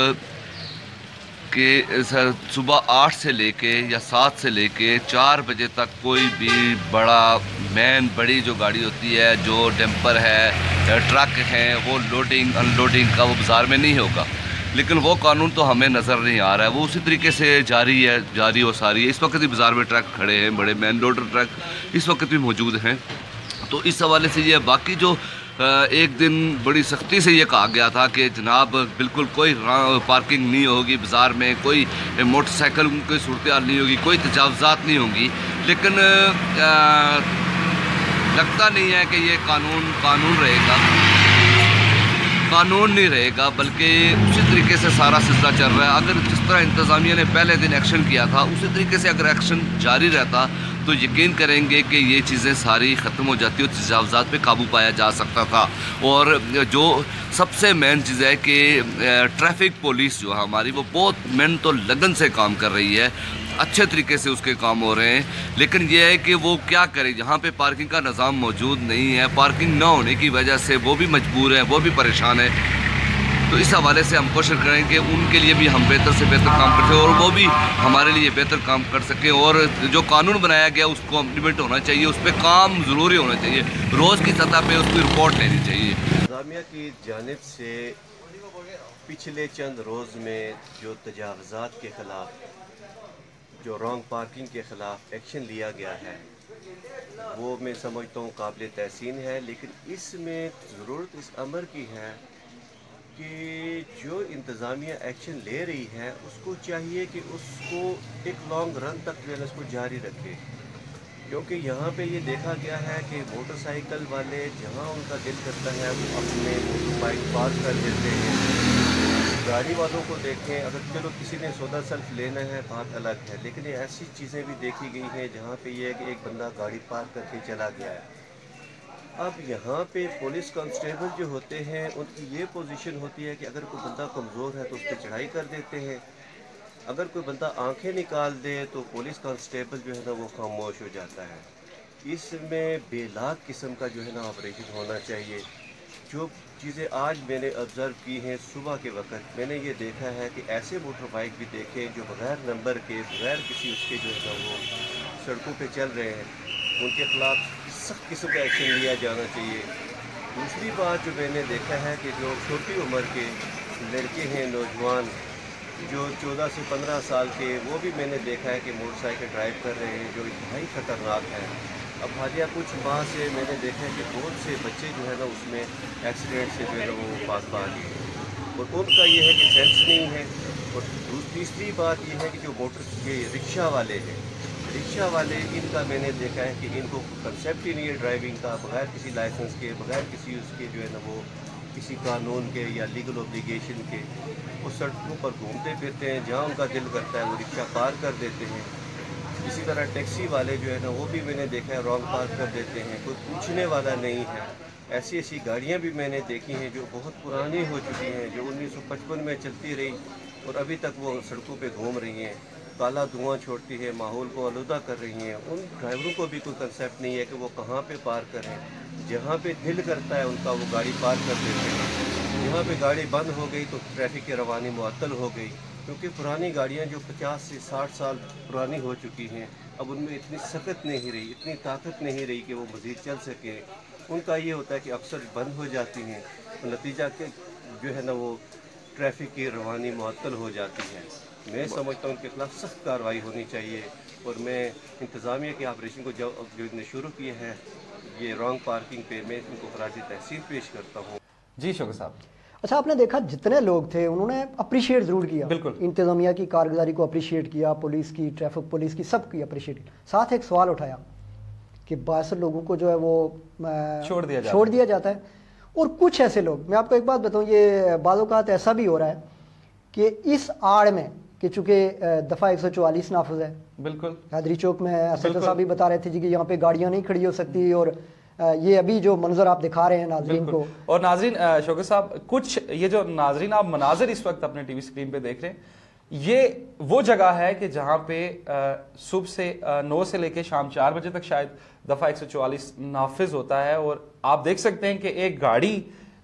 کہ صبح آٹھ سے لے کے یا سات سے لے کے چار بجے تک کوئی بھی بڑا مین بڑی جو گاڑی ہوتی ہے، جو ڈمپر ہے، ٹرک ہیں، وہ لوڈنگ ان لوڈنگ کا وہ بازار میں نہیں ہوگا۔ لیکن وہ قانون تو ہمیں نظر نہیں آ رہا ہے، وہ اسی طریقے سے جاری ہے جاری و ساری ہے. اس وقت بھی بازار میں ٹرک کھڑے ہیں، بڑے مین لوڈر ٹرک اس وقت بھی موجود ہیں. تو اس حوالے سے یہ باقی جو ایک دن بڑی سختی سے یہ کہا گیا تھا کہ جناب بالکل کوئی پارکنگ نہیں ہوگی بازار میں، کوئی موٹر سائیکل کوئی صورتحال نہیں ہوگی، کوئی تجاوزات نہیں ہوں گی، لیکن لگتا نہیں ہے کہ یہ قانون قانون رہے گا قانون نہیں رہے گا بلکہ اسی طریقے سے سارا سلسلہ چل رہا ہے. اگر جس طرح انتظامیہ نے پہلے دن ایکشن کیا تھا اسی طریقے سے اگر ایکشن جاری رہتا تو یقین کریں گے کہ یہ چیزیں ساری ختم ہو جاتی اور تجاوزات پہ قابو پایا جا سکتا تھا. اور جو سب سے مین چیز ہے کہ ٹریفک پولیس جو ہے ہماری وہ بہت محنت اور لگن سے کام کر رہی ہے، اچھے طریقے سے اس کے کام ہو رہے ہیں. لیکن یہ ہے کہ وہ کیا کرے، جہاں پہ پارکنگ کا نظام موجود نہیں ہے، پارکنگ نہ ہونے کی وجہ سے وہ بھی مجبور ہیں، وہ بھی پریشان ہیں. تو اس حوالے سے ہم کوشش کریں کہ ان کے لیے بھی ہم بہتر سے بہتر کام کر سکیں اور وہ بھی ہمارے لیے بہتر کام کر سکیں. اور جو قانون بنایا گیا اس کو امپلیمنٹ ہونا چاہیے، اس پہ کام ضروری ہونا چاہیے، روز کی سطح پہ اس کی رپورٹ لینی چاہیے. انتظامیہ کی جانب سے پچھلے چند روز میں جو تجاوزات کے خلاف، جو رانگ پارکنگ کے خلاف ایکشن لیا گیا ہے وہ میں سمجھتا ہوں قابل تحسین ہے. لیکن اس میں ضرورت اس امر کی ہے کہ جو انتظامیہ ایکشن لے رہی ہے اس کو چاہیے کہ اس کو ایک لانگ رن تک جو ہے اس کو جاری رکھے. کیونکہ یہاں پہ یہ دیکھا گیا ہے کہ موٹر سائیکل والے جہاں ان کا دل کرتا ہے وہ اپنے موٹر بائک پارک کر دیتے ہیں. گاڑی والوں کو دیکھیں، اگر چلو کسی نے سودا سلف لینا ہے بات الگ ہے، لیکن یہ ایسی چیزیں بھی دیکھی گئی ہیں جہاں پہ یہ ہے کہ ایک بندہ گاڑی پارک کر کے چلا گیا ہے. اب یہاں پہ پولیس کانسٹیبل جو ہوتے ہیں ان کی یہ پوزیشن ہوتی ہے کہ اگر کوئی بندہ کمزور ہے تو اس پہ چڑھائی کر دیتے ہیں، اگر کوئی بندہ آنکھیں نکال دے تو پولیس کانسٹیبل جو ہے نا وہ خاموش ہو جاتا ہے. اس میں بے لاگ قسم کا جو ہے نا آپریشن ہونا چاہیے. جو چیزیں آج میں نے آبزرو کی ہیں صبح کے وقت، میں نے یہ دیکھا ہے کہ ایسے موٹر بائک بھی دیکھیں جو بغیر نمبر کے، بغیر کسی اس کے جو ہے نا وہ سڑکوں پہ چل رہے ہیں، ان کے خلاف سخت قسم کا ایکشن لیا جانا چاہیے. دوسری بات جو میں نے دیکھا ہے کہ جو چھوٹی عمر کے لڑکے ہیں، نوجوان جو چودہ سے پندرہ سال کے، وہ بھی میں نے دیکھا ہے کہ موٹر سائیکل ڈرائیو کر رہے ہیں جو انتہائی خطرناک ہے. اب حالیہ کچھ ماہ سے میں نے دیکھا ہے کہ بہت سے بچے جو ہے نا اس میں ایکسیڈنٹ سے جو ہے نا وہ پاس پا گئے اور ان کا یہ ہے کہ سینس نہیں ہے. اور تیسری بات یہ ہے کہ جو موٹر یہ رکشہ والے ہیں، رکشہ والے ان کا میں نے دیکھا ہے کہ ان کو کنسیپٹ ہی نہیں ہے ڈرائیونگ کا، بغیر کسی لائسنس کے، بغیر کسی اس کے جو ہے نا وہ کسی قانون کے یا لیگل اوبلیگیشن کے وہ سڑکوں پر گھومتے پھرتے ہیں، جہاں ان کا دل کرتا ہے وہ رکشہ پار کر دیتے ہیں. اسی طرح ٹیکسی والے جو ہے نا وہ بھی میں نے دیکھا ہے رانگ پارک کر دیتے ہیں، کوئی پوچھنے والا نہیں ہے. ایسی ایسی گاڑیاں بھی میں نے دیکھی ہیں جو بہت پرانی ہو چکی ہیں، جو انیس سو پچپن میں چلتی رہی اور ابھی تک وہ سڑکوں پہ گھوم رہی ہیں، کالا دھواں چھوڑتی ہے، ماحول کو آلودہ کر رہی ہیں. ان ڈرائیوروں کو بھی کوئی کنسیپٹ نہیں ہے کہ وہ کہاں پہ پارک کریں، جہاں پہ دل کرتا ہے ان کا وہ گاڑی پارک کر دیتے ہیں. جہاں پہ گاڑی بند ہو گئی تو ٹریفک کی روانی معطل ہو گئی، کیونکہ پرانی گاڑیاں جو پچاس سے ساٹھ سال پرانی ہو چکی ہیں اب ان میں اتنی سخت نہیں رہی، اتنی طاقت نہیں رہی کہ وہ مزید چل سکیں. ان کا یہ ہوتا ہے کہ اکثر بند ہو جاتی ہیں، نتیجہ کہ جو ہے نا وہ ٹریفک کی روانی معطل ہو جاتی ہے. میں سمجھتا ہوں ان کے خلاف سخت کارروائی ہونی چاہیے اور میں انتظامیہ کے آپریشن کو جو جو نے شروع کیا ہے یہ رانگ پارکنگ پہ، میں ان کو خراج تحسین پیش کرتا ہوں. جی شوکت صاحب. اچھا، آپ نے دیکھا جتنے لوگ تھے انہوں نے اپریشیٹ ضرور کیا، بالکل انتظامیہ کی کارگزاری کو اپریشیٹ کیا، پولیس کی، ٹریفک پولیس کی، سب کی اپریشیٹ کیا. ساتھ ایک سوال اٹھایا کہ باعث لوگوں کو جو ہے وہ چھوڑ دیا چھوڑ دیا جاتا ہے. اور کچھ ایسے لوگ، میں آپ کو ایک بات بتاؤں، یہ بعض اوقات ایسا بھی ہو رہا ہے کہ اس آڑ میں کہ چونکہ دفعہ ایک سو چوالیس نافذ ہے، بالکل حیدری چوک میں ایس ایچ او صاحب بھی بتا رہے تھے جی کہ یہاں پہ گاڑیاں نہیں کھڑی ہو سکتی، اور یہ ابھی جو منظر آپ دکھا رہے ہیں ناظرین کو. اور ناظرین شوکت صاحب، کچھ یہ جو ناظرین آپ مناظر اس وقت اپنے ٹی وی اسکرین پہ دیکھ رہے ہیں، یہ وہ جگہ ہے کہ جہاں پہ صبح سے نو سے لے کے شام چار بجے تک شاید دفعہ ایک سو چوالیس نافذ ہوتا ہے. اور آپ دیکھ سکتے ہیں کہ ایک گاڑی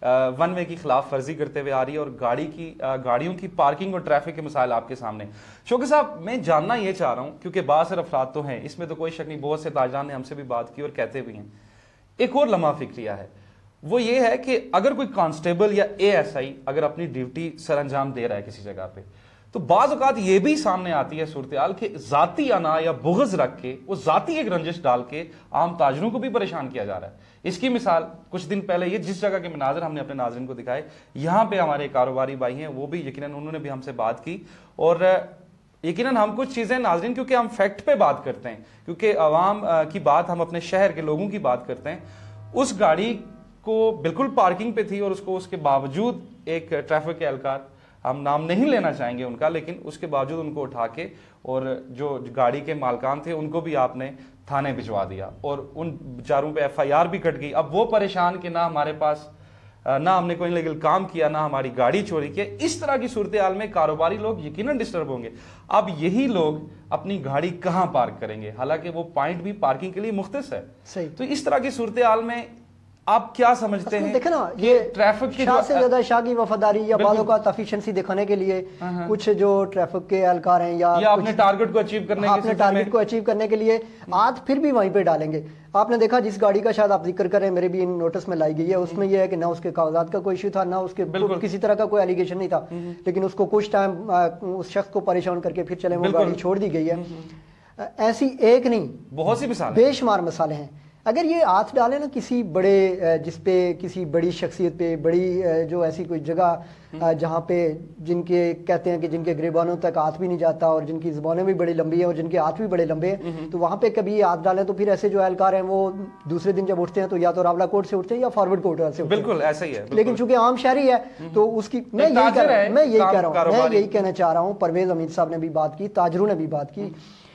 ون وے کی خلاف ورزی کرتے ہوئے آ رہی ہے اور گاڑی کی گاڑیوں کی پارکنگ اور ٹریفک کے مسائل آپ کے سامنے. شوکت صاحب، میں جاننا یہ چاہ رہا ہوں کیونکہ بعض افراد تو ہیں، اس میں تو کوئی شک نہیں، بہت سے تاجران نے ہم سے بھی بات کی اور کہتے بھی ہیں. ایک اور لمحہ فکریہ ہے، وہ یہ ہے کہ اگر کوئی کانسٹیبل یا اے ایس آئی اگر اپنی ڈیوٹی سر انجام دے رہا ہے کسی جگہ پہ تو بعض اوقات یہ بھی سامنے آتی ہے صورتحال کہ ذاتی انا یا بغض رکھ کے وہ ذاتی ایک رنجش ڈال کے عام تاجروں کو بھی پریشان کیا جا رہا ہے. اس کی مثال کچھ دن پہلے یہ جس جگہ کے مناظر ہم نے اپنے ناظرین کو دکھائے, یہاں پہ ہمارے کاروباری بھائی ہیں وہ بھی یقیناً انہوں نے بھی ہم سے بات کی, اور یقیناً ہم کچھ چیزیں ناظرین کیونکہ ہم فیکٹ پہ بات کرتے ہیں, کیونکہ عوام کی بات ہم اپنے شہر کے لوگوں کی بات کرتے ہیں. اس گاڑی کو بالکل پارکنگ پہ تھی اور اس کو اس کے باوجود ایک ٹریفک کے اہلکار, ہم نام نہیں لینا چاہیں گے ان کا, لیکن اس کے باوجود ان کو اٹھا کے اور جو گاڑی کے مالکان تھے ان کو بھی آپ نے تھانے بھجوا دیا اور ان بیچاروں پہ ایف آئی آر بھی کٹ گئی. اب وہ پریشان کہ نہ ہمارے پاس, نہ ہم نے کوئی انلیگل کام کیا, نہ ہماری گاڑی چوری کی. اس طرح کی صورتحال میں کاروباری لوگ یقیناً ڈسٹرب ہوں گے. اب یہی لوگ اپنی گاڑی کہاں پارک کریں گے, حالانکہ وہ پوائنٹ بھی پارکنگ کے لیے مختص ہے. تو اس طرح کی صورتحال میں آپ کیا سمجھتے ہیں؟ دیکھیں نا, یہ ٹریفک کی شاہ سے زیادہ شاہ کی وفاداری یا بعض اوقات افیشنسی دکھانے کے لیے کچھ جو ٹریفک کے اہلکار ہیں یا اپنے ٹارگٹ کو اچیو کرنے اپنے ٹارگٹ کو اچیو کرنے کے لیے آج پھر بھی وہیں پہ ڈالیں گے. آپ نے دیکھا جس گاڑی کا شاید آپ ذکر کریں, میرے بھی نوٹس میں لائی گئی ہے, اس میں یہ ہے کہ نہ اس کے کاغذات کا کوئی ایشو تھا, نہ اس کے کسی طرح کا کوئی ایلیگیشن نہیں تھا, لیکن اس کو کچھ ٹائم اس شخص کو پریشان کر کے پھر چلے وہ گاڑی چھوڑ دی گئی ہے. ایسی ایک نہیں بہت سی مثالیں, بے شمار مثالیں ہیں. اگر یہ ہاتھ ڈالے نا کسی بڑے جس پہ کسی بڑی شخصیت پہ, بڑی جو ایسی کوئی جگہ جہاں پہ جن کے کہتے ہیں کہ جن کے گریبانوں تک ہاتھ بھی نہیں جاتا اور جن کی زبانیں بھی بڑی لمبی ہیں اور جن کے ہاتھ بھی بڑے لمبے ہیں, تو وہاں پہ کبھی یہ ہاتھ ڈالیں تو پھر ایسے جو اہلکار ہیں وہ دوسرے دن جب اٹھتے ہیں تو یا تو راولہ کوٹ سے اٹھتے ہیں یا فارورڈ کوٹ سے اٹھتے ہیں. بالکل ایسا ہی ہے. لیکن چونکہ عام شہری ہے تو اس کی میں یہی کہہ رہا ہوں میں یہی کہہ رہا ہوں میں یہی کہنا چاہ رہا ہوں پرویز امین صاحب نے بھی بات کی, تاجروں نے بھی بات کی.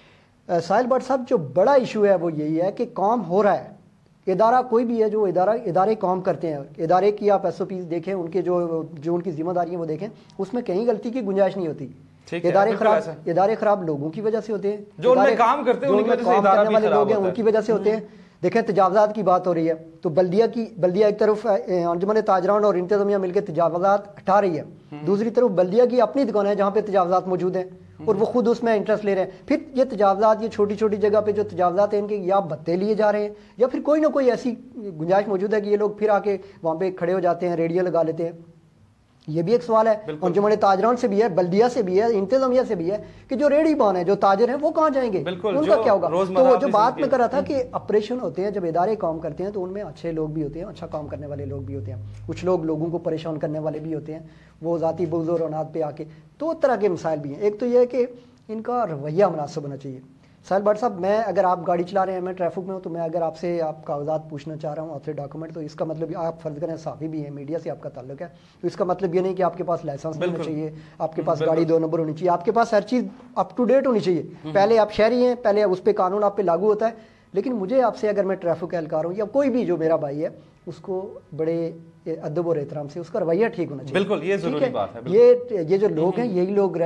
ساحل بٹ صاحب جو بڑا ایشو ہے وہ یہی ہے کہ کام ہو رہا ہے, ادارہ کوئی بھی ہے جو ادارہ ادارے کام کرتے ہیں, ادارے کی آپ ایس او پیز دیکھیں, ان کے جو جو ان کی ذمہ داریاں وہ دیکھیں, اس میں کہیں غلطی کی گنجائش نہیں ہوتی. ادارے خراب ادارے خراب لوگوں کی وجہ سے ہوتے ہیں, جو ان میں کام کرتے ہیں ان کی وجہ سے ادارہ بھی خراب ہوتا ہے, ان کی وجہ سے ہوتے ہیں. دیکھیں تجاوزات کی بات ہو رہی ہے تو بلدیہ کی بلدیہ ایک طرف انجمن تاجران اور انتظامیہ مل کے تجاوزات ہٹا رہی ہے, دوسری طرف بلدیہ کی اپنی دکان ہے جہاں پہ تجاوزات موجود ہیں اور وہ خود اس میں انٹرسٹ لے رہے ہیں. پھر یہ تجاوزات یہ چھوٹی چھوٹی جگہ پہ جو تجاوزات ہیں ان کے یا بھتے لیے جا رہے ہیں یا پھر کوئی نہ کوئی ایسی گنجائش موجود ہے کہ یہ لوگ پھر آ کے وہاں پہ کھڑے ہو جاتے ہیں, ریڈیو لگا لیتے ہیں. یہ بھی ایک سوال ہے انجمن تاجران سے بھی ہے, بلدیہ سے بھی ہے, انتظامیہ سے بھی ہے کہ جو ریڑھی بان ہیں جو تاجر ہیں وہ کہاں جائیں گے, ان کا کیا ہوگا. تو وہ جو بات میں کر رہا تھا کہ آپریشن ہوتے ہیں جب ادارے کام کرتے ہیں تو ان میں اچھے لوگ بھی ہوتے ہیں, اچھا کام کرنے والے لوگ بھی ہوتے ہیں, کچھ لوگ لوگوں کو پریشان کرنے والے بھی ہوتے ہیں, وہ ذاتی بغض و رونات پہ آ کے. دو طرح کے مسائل بھی ہیں. ایک تو یہ ہے کہ ان کا رویہ مناسب ہونا چاہیے. ساحل بٹ صاحب میں اگر آپ گاڑی چلا رہے ہیں, میں ٹریفک میں ہوں, تو میں اگر آپ سے آپ کاغذات پوچھنا چاہ رہا ہوں, آپ سے ڈاکومنٹ, تو اس کا مطلب آپ فرض کریں صحافی بھی ہیں, میڈیا سے آپ کا تعلق ہے, تو اس کا مطلب یہ نہیں کہ آپ کے پاس لائسنس ہونا چاہیے, آپ کے پاس گاڑی دو نمبر ہونی چاہیے, آپ کے پاس ہر چیز اپ ٹو ڈیٹ ہونی چاہیے. پہلے آپ شہری ہیں, پہلے اس پہ قانون آپ پہ لاگو ہوتا ہے. لیکن مجھے آپ سے اگر میں ٹریفک اہلکار ہوں یا کوئی بھی جو میرا بھائی ہے, اس کو بڑے ادب اور احترام سے اس کا رویہ ٹھیک ہونا چاہیے. بالکل یہ ضروری بات ہے. یہ یہ جو لوگ ہیں یہی لوگ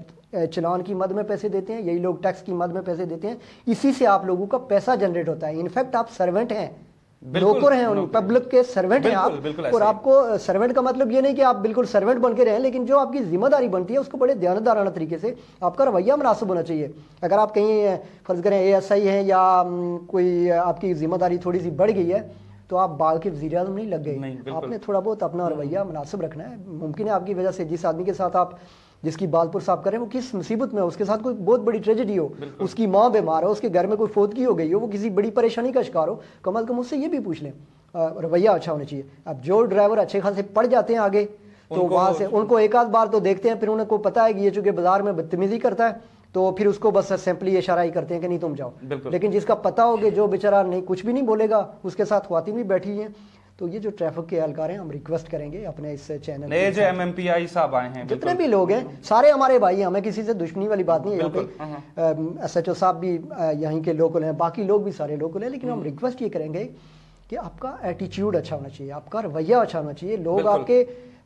چلان کی مد میں پیسے دیتے ہیں, یہی لوگ ٹیکس کی مد میں پیسے دیتے ہیں, اسی سے آپ لوگوں کا پیسہ جنریٹ ہوتا ہے. انفیکٹ آپ سرونٹ ہیں, نوکر ہیں, ان پبلک کے سرونٹ ہیں آپ, اور آپ کو سرونٹ کا مطلب یہ نہیں کہ آپ بالکل سرونٹ بن کے رہیں, لیکن جو آپ کی ذمہ داری بنتی ہے اس کو بڑے دیانتدارانہ طریقے سے آپ کا رویہ مناسب ہونا چاہیے. اگر آپ کہیں فرض کریں اے ایس آئی ہیں یا کوئی آپ کی ذمہ داری تھوڑی سی بڑھ گئی ہے تو آپ باغ کے وزیر اعظم نہیں لگ گئے, آپ نے تھوڑا بہت اپنا رویہ مناسب رکھنا ہے. ممکن ہے آپ کی وجہ سے جس آدمی کے ساتھ آپ جس کی بال پر صاف کر رہے ہیں وہ کس مصیبت میں ہو, اس کے ساتھ کوئی بہت بڑی ٹریجڈی ہو, اس کی ماں بیمار ہو, اس کے گھر میں کوئی فوتگی ہو گئی ہو, وہ کسی بڑی پریشانی کا شکار ہو, کم از کم اس سے یہ بھی پوچھ لیں. رویہ اچھا ہونا چاہیے. اب جو ڈرائیور اچھے خاصے پڑ جاتے ہیں آگے تو وہاں سے ان کو ایک آدھ بار تو دیکھتے ہیں, پھر ان کو پتا ہے کہ یہ چونکہ بازار میں بدتمیزی کرتا ہے تو پھر اس کو بس سمپلی اشارہ ہی کرتے ہیں کہ نہیں تم جاؤ. لیکن جس کا پتا ہو کہ جو بیچارہ نہیں کچھ بھی نہیں بولے گا, اس کے ساتھ خواتین بھی بیٹھی ہیں, تو یہ جو ٹریفک کے اہلکار ہیں ہم ریکویسٹ کریں گے اپنے اس چینل نئے جو ایم ایم پی آئی صاحب آئے ہیں, جتنے بھی لوگ ہیں سارے ہمارے بھائی ہیں, ہمیں کسی سے دشمنی والی بات نہیں ہے. ایس ایچ او صاحب بھی یہیں کے لوکل ہیں, باقی لوگ بھی سارے لوکل ہیں, لیکن ہم ریکویسٹ یہ کریں گے کہ آپ کا ایٹیچیوڈ اچھا ہونا چاہیے, آپ کا رویہ اچھا ہونا چاہیے. لوگ آپ کے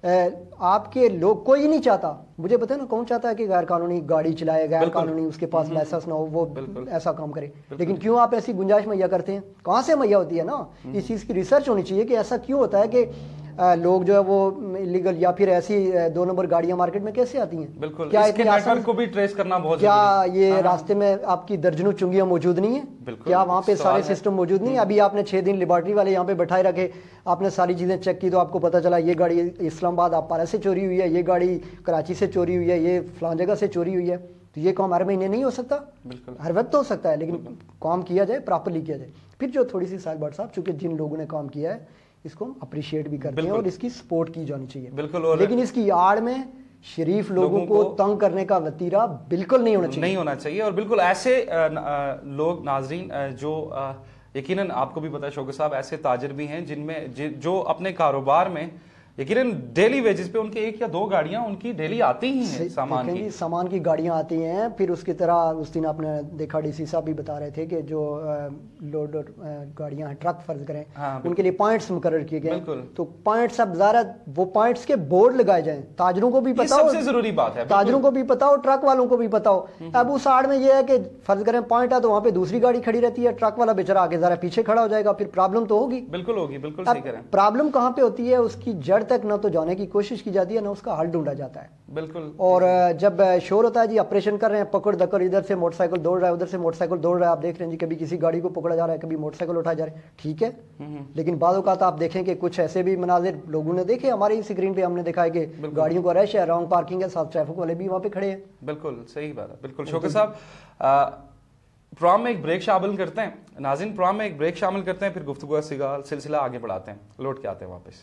آپ کے لوگ کوئی نہیں چاہتا, مجھے پتہ ہے نا کون چاہتا ہے کہ غیر قانونی گاڑی چلائے, غیر قانونی اس کے پاس لائسنس نہ ہو, وہ ایسا کام کرے. لیکن کیوں آپ ایسی گنجائش مہیا کرتے ہیں, کہاں سے مہیا ہوتی ہے نا, اس چیز کی ریسرچ ہونی چاہیے کہ ایسا کیوں ہوتا ہے کہ लोग जो है वो इलीगल या फिर ऐसी दो नंबर गाड़ियां मार्केट में कैसे आती हैं? बिल्कुल, क्या इसके नेटवर्क को भी ट्रेस करना बहुत क्या जरूरी है। ये रास्ते में आपकी दर्जनों चुंगियां मौजूद नहीं है? क्या वहाँ पे सारे सिस्टम मौजूद नहीं है? अभी आपने छह दिन लिबर्टी वाले यहाँ पे बैठाए रखे, आपने सारी चीजें चेक की तो आपको पता चला ये गाड़ी इस्लामाबाद अपारा से चोरी हुई है, ये गाड़ी कराची से चोरी हुई है, ये फलां जगह से चोरी हुई है। तो ये काम हर महीने नहीं हो सकता, हर वक्त तो हो सकता है, लेकिन काम किया जाए, प्रॉपरली किया जाए। फिर जो थोड़ी सी साहिल भट्ट साहब, चूंकि जिन लोगों ने काम किया है इसको हम अप्रिशिएट भी करते हैं और इसकी सपोर्ट की जानी चाहिए, बिल्कुल। लेकिन इसकी आड़ में शरीफ लोगों, लोगों को तंग करने का वतीरा बिल्कुल नहीं होना चाहिए, नहीं होना चाहिए। और बिल्कुल ऐसे लोग नाजरीन जो यकीनन आपको भी पता है शौकत साहब, ऐसे ताजर भी हैं जिनमें जो अपने कारोबार में यकीनन डेली वेजेस पे उनके एक या दो गाड़ियां उनकी डेली आती ही हैं, सामान की सामान की गाड़ियां आती हैं। फिर उसकी तरह उस दिन आपने देखा डीसी साहब भी बता रहे थे कि जो लोड गाड़ियां हैं, ट्रक फर्ज करें, हाँ, उनके लिए पॉइंट्स मुकर्रर किए गए, तो पॉइंट्स अब ज़रा वो पॉइंट्स के बोर्ड लगाए जाएं, ताजरों को भी पता हो, सबसे जरूरी बात है, ताजरों को भी पता हो, ट्रक वालों को भी पता हो। अब उस आड़ में यह है कि फर्ज करें पॉइंट है तो वहां पे दूसरी गाड़ी खड़ी रहती है, ट्रक वाला बेचारा आगे जरा पीछे खड़ा हो जाएगा, फिर प्रॉब्लम तो होगी, बिल्कुल होगी, बिल्कुल सही कह रहे हैं। प्रॉब्लम कहाँ पे होती है, उसकी जड़ तक ना तो जाने की कोशिश की जाती है ना उसका हल ढूंढा जाता है, बिल्कुल। और जब शोर होता है जी ऑपरेशन कर रहे हैं, पकड़ दकड़, इधर से मोटरसाइकिल दौड़ रहा है, उधर से मोटरसाइकिल दौड़ रहा है, आप देख रहे हैं जी कभी किसी गाड़ी को पकड़ा जा रहा है, कभी मोटरसाइकिल उठाया जा रहा है, ठीक है, लेकिन बाद औक़ात आप देखें कि कुछ ऐसे भी मनाजिर लोगों ने देखे, हमारी स्क्रीन पे हमने देखा है कि गाड़ियों को रश है, रॉन्ग पार्किंग है, साथ ट्रैफिक वाले भी वहाँ पे खड़े हैं। बिल्कुल सही बात है, बिल्कुल। शौकत साहब, प्रोग्राम में एक ब्रेक शामिल करते हैं, नाज़रीन प्रोग्राम में एक ब्रेक शामिल करते हैं, फिर गुफ्तगू का सिलसिला आगे बढ़ाते हैं, लौट के आते हैं वापस।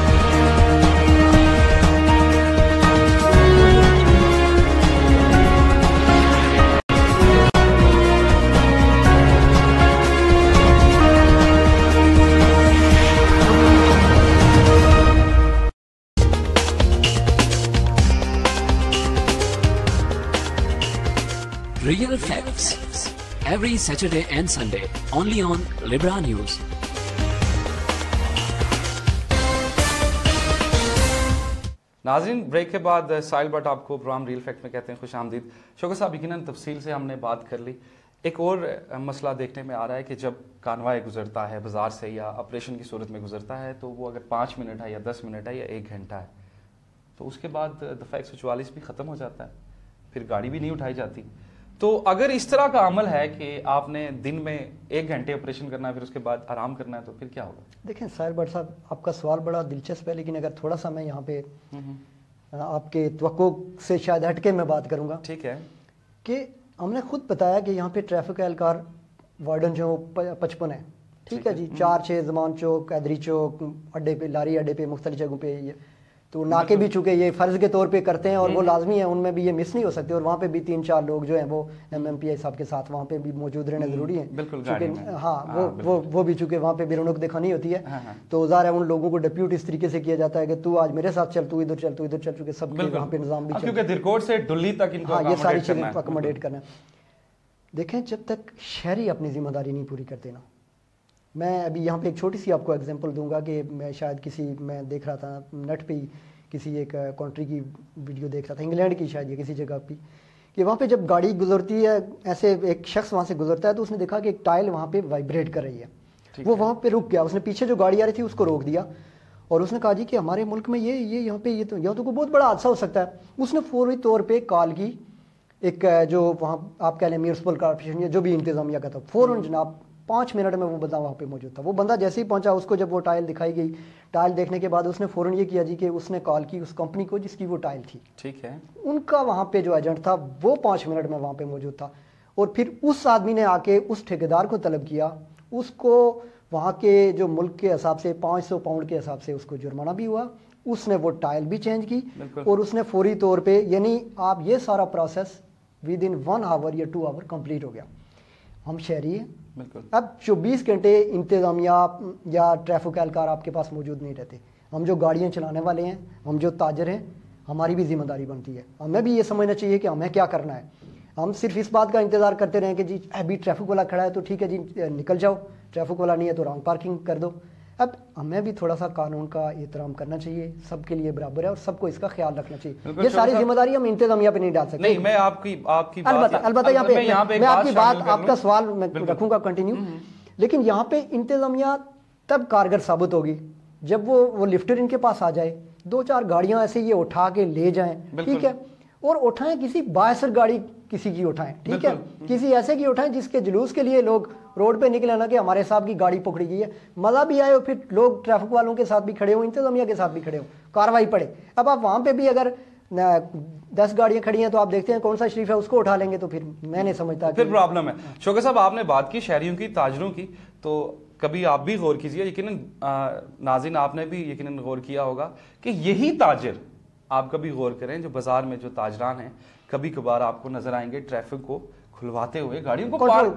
Real facts every Saturday and Sunday only on Libra News. नाज़रीन ब्रेक के बाद साहिल भट्ट आपको प्रोग्राम रियल फैक्ट में कहते हैं खुश आमदीद। शौकत साहब यकीनन तफसील से हमने बात कर ली। एक और मसला देखने में आ रहा है कि जब कानवाई गुजरता है बाजार से या ऑपरेशन की सूरत में गुजरता है तो वो अगर पाँच मिनट है या दस मिनट है या एक घंटा है तो उसके बाद दफ़ा एक सौ चवालीस भी ख़त्म हो जाता है, फिर गाड़ी भी नहीं उठाई जाती। तो अगर इस तरह का अमल है कि आपने दिन में एक घंटे ऑपरेशन करना है फिर उसके बाद आराम करना है तो फिर क्या होगा? देखें साहिल भट्ट साहब, आपका सवाल बड़ा दिलचस्प है, लेकिन अगर थोड़ा सा मैं यहाँ पे आपके तवक्को से शायद हटके मैं बात करूँगा। ठीक है। कि हमने खुद बताया कि यहाँ पे ट्रैफिक एहलकार वार्डन जो पचपन है, ठीक है जी, चार छः जमान चौक, कैदरी चौक, अड्डे पे, लारी अड्डे पे, मुख्तलिफ जगहों पे ये तो नाके भी चुके ये फ़र्ज़ के तौर पे करते हैं और वो लाजमी है, उनमें भी ये मिस नहीं हो सकते। और वहाँ पे भी तीन चार लोग जो हैं वो एम एम पी आई साहब के साथ वहाँ पे भी मौजूद रहना ज़रूरी है, बिल्कुल। हाँ वो वो वो भी चूँकि वहाँ पे भी रौनक दिखानी होती है, तो ज़ाहिर है उन लोगों को डिप्यूट इस तरीके से किया जाता है कि तू आज मेरे साथ चल, तू इधर चल, तू इधर चल, चूँकि सब वहाँ पे निज़ाम भी क्योंकि दिरकोट से डुल्ली तक इनको हाँ ये सारी चीज़ें अकोमोडेट करना। देखें जब तक शहरी अपनी जिम्मेदारी नहीं पूरी करते ना, मैं अभी यहाँ पे एक छोटी सी आपको एग्जांपल दूंगा कि मैं शायद किसी मैं देख रहा था नेट पे किसी एक कंट्री की वीडियो देख रहा था, इंग्लैंड की शायद, या किसी जगह पे, कि वहाँ पे जब गाड़ी गुजरती है, ऐसे एक शख्स वहाँ से गुजरता है तो उसने देखा कि एक टाइल वहाँ पे वाइब्रेट कर रही है, वो वहाँ पे रुक गया, उसने पीछे जो गाड़ी आ रही थी उसको रोक दिया और उसने कहा जी कि हमारे मुल्क में ये ये यहाँ पे ये तो यहाँ तो कोई बहुत बड़ा हादसा हो सकता है। उसने फौरी तौर पर कॉल की एक जो वहाँ आप कह लें म्यूनसिपल कॉर्पोरेशन या जो भी इंतजामिया का था, फ़ौरन जनाब पाँच मिनट में वो बंदा वहाँ पे मौजूद था। वो बंदा जैसे ही पहुँचा, उसको जब वो टाइल दिखाई गई, टाइल देखने के बाद उसने फ़ौरन ये किया जी कि उसने कॉल की उस कंपनी को जिसकी वो टाइल थी, ठीक है, उनका वहाँ पे जो एजेंट था वो पाँच मिनट में वहाँ पे मौजूद था। और फिर उस आदमी ने आके उस ठेकेदार को तलब किया, उसको वहाँ के जो मुल्क के हिसाब से पाँच सौ पाउंड के हिसाब से उसको जुर्माना भी हुआ, उसने वो टाइल भी चेंज की और उसने फौरी तौर पर, यानी आप ये सारा process within one hour या टू आवर कंप्लीट हो गया। हम शहरी हैं, अब चौबीस घंटे इंतज़ामिया या ट्रैफिक एहलकार आपके पास मौजूद नहीं रहते। हम जो गाड़ियाँ चलाने वाले हैं, हम जो ताजर हैं, हमारी भी जिम्मेदारी बनती है, हमें भी ये समझना चाहिए कि हमें क्या करना है। हम सिर्फ इस बात का इंतज़ार करते रहें कि जी अभी ट्रैफिक वाला खड़ा है तो ठीक है जी निकल जाओ, ट्रैफिक वाला नहीं है तो रॉन्ग पार्किंग कर दो। अब हमें भी थोड़ा सा कानून का एहतराम करना चाहिए, सबके लिए बराबर है और सबको इसका ख्याल रखना चाहिए। ये सारी जिम्मेदारी हम इंतजामिया पे नहीं डाल सकते। नहीं, मैं आपकी आपकी अलबत्ता अलबत्ता यहाँ पे मैं आपकी बात, आपका सवाल मैं रखूंगा कंटिन्यू, लेकिन यहाँ पे इंतजामिया तब कारगर साबित होगी जब वो वो लिफ्टर इनके पास आ जाए, दो चार गाड़ियां ऐसे ये उठा के ले जाएं, ठीक है, और उठाएं किसी बायसर गाड़ी किसी की उठाएं, ठीक है, किसी ऐसे की उठाएं जिसके जुलूस के लिए लोग रोड पे निकले ना कि हमारे साहब की गाड़ी पकड़ी गई है, मज़ा भी आए और फिर लोग ट्रैफिक वालों के साथ भी खड़े हो, इंतजामिया के साथ भी खड़े हो, कार्रवाई पड़े। अब आप वहाँ पे भी अगर दस गाड़ियां खड़ी हैं तो आप देखते हैं कौन सा शरीफ है उसको उठा लेंगे, तो फिर मैं नहीं समझता, फिर प्रॉब्लम है। शौकत साहब, आपने बात की शहरियों की, ताजरों की, तो कभी आप भी गौर कीजिए, यकीनन नाज़रीन आपने भी यकीनन गौर किया होगा कि यही ताजिर, आप कभी गौर करें, जो बाजार में जो ताजरान हैं, कभी कभार आपको नजर आएंगे ट्रैफिक को खुलवाते हुए, गाड़ियों को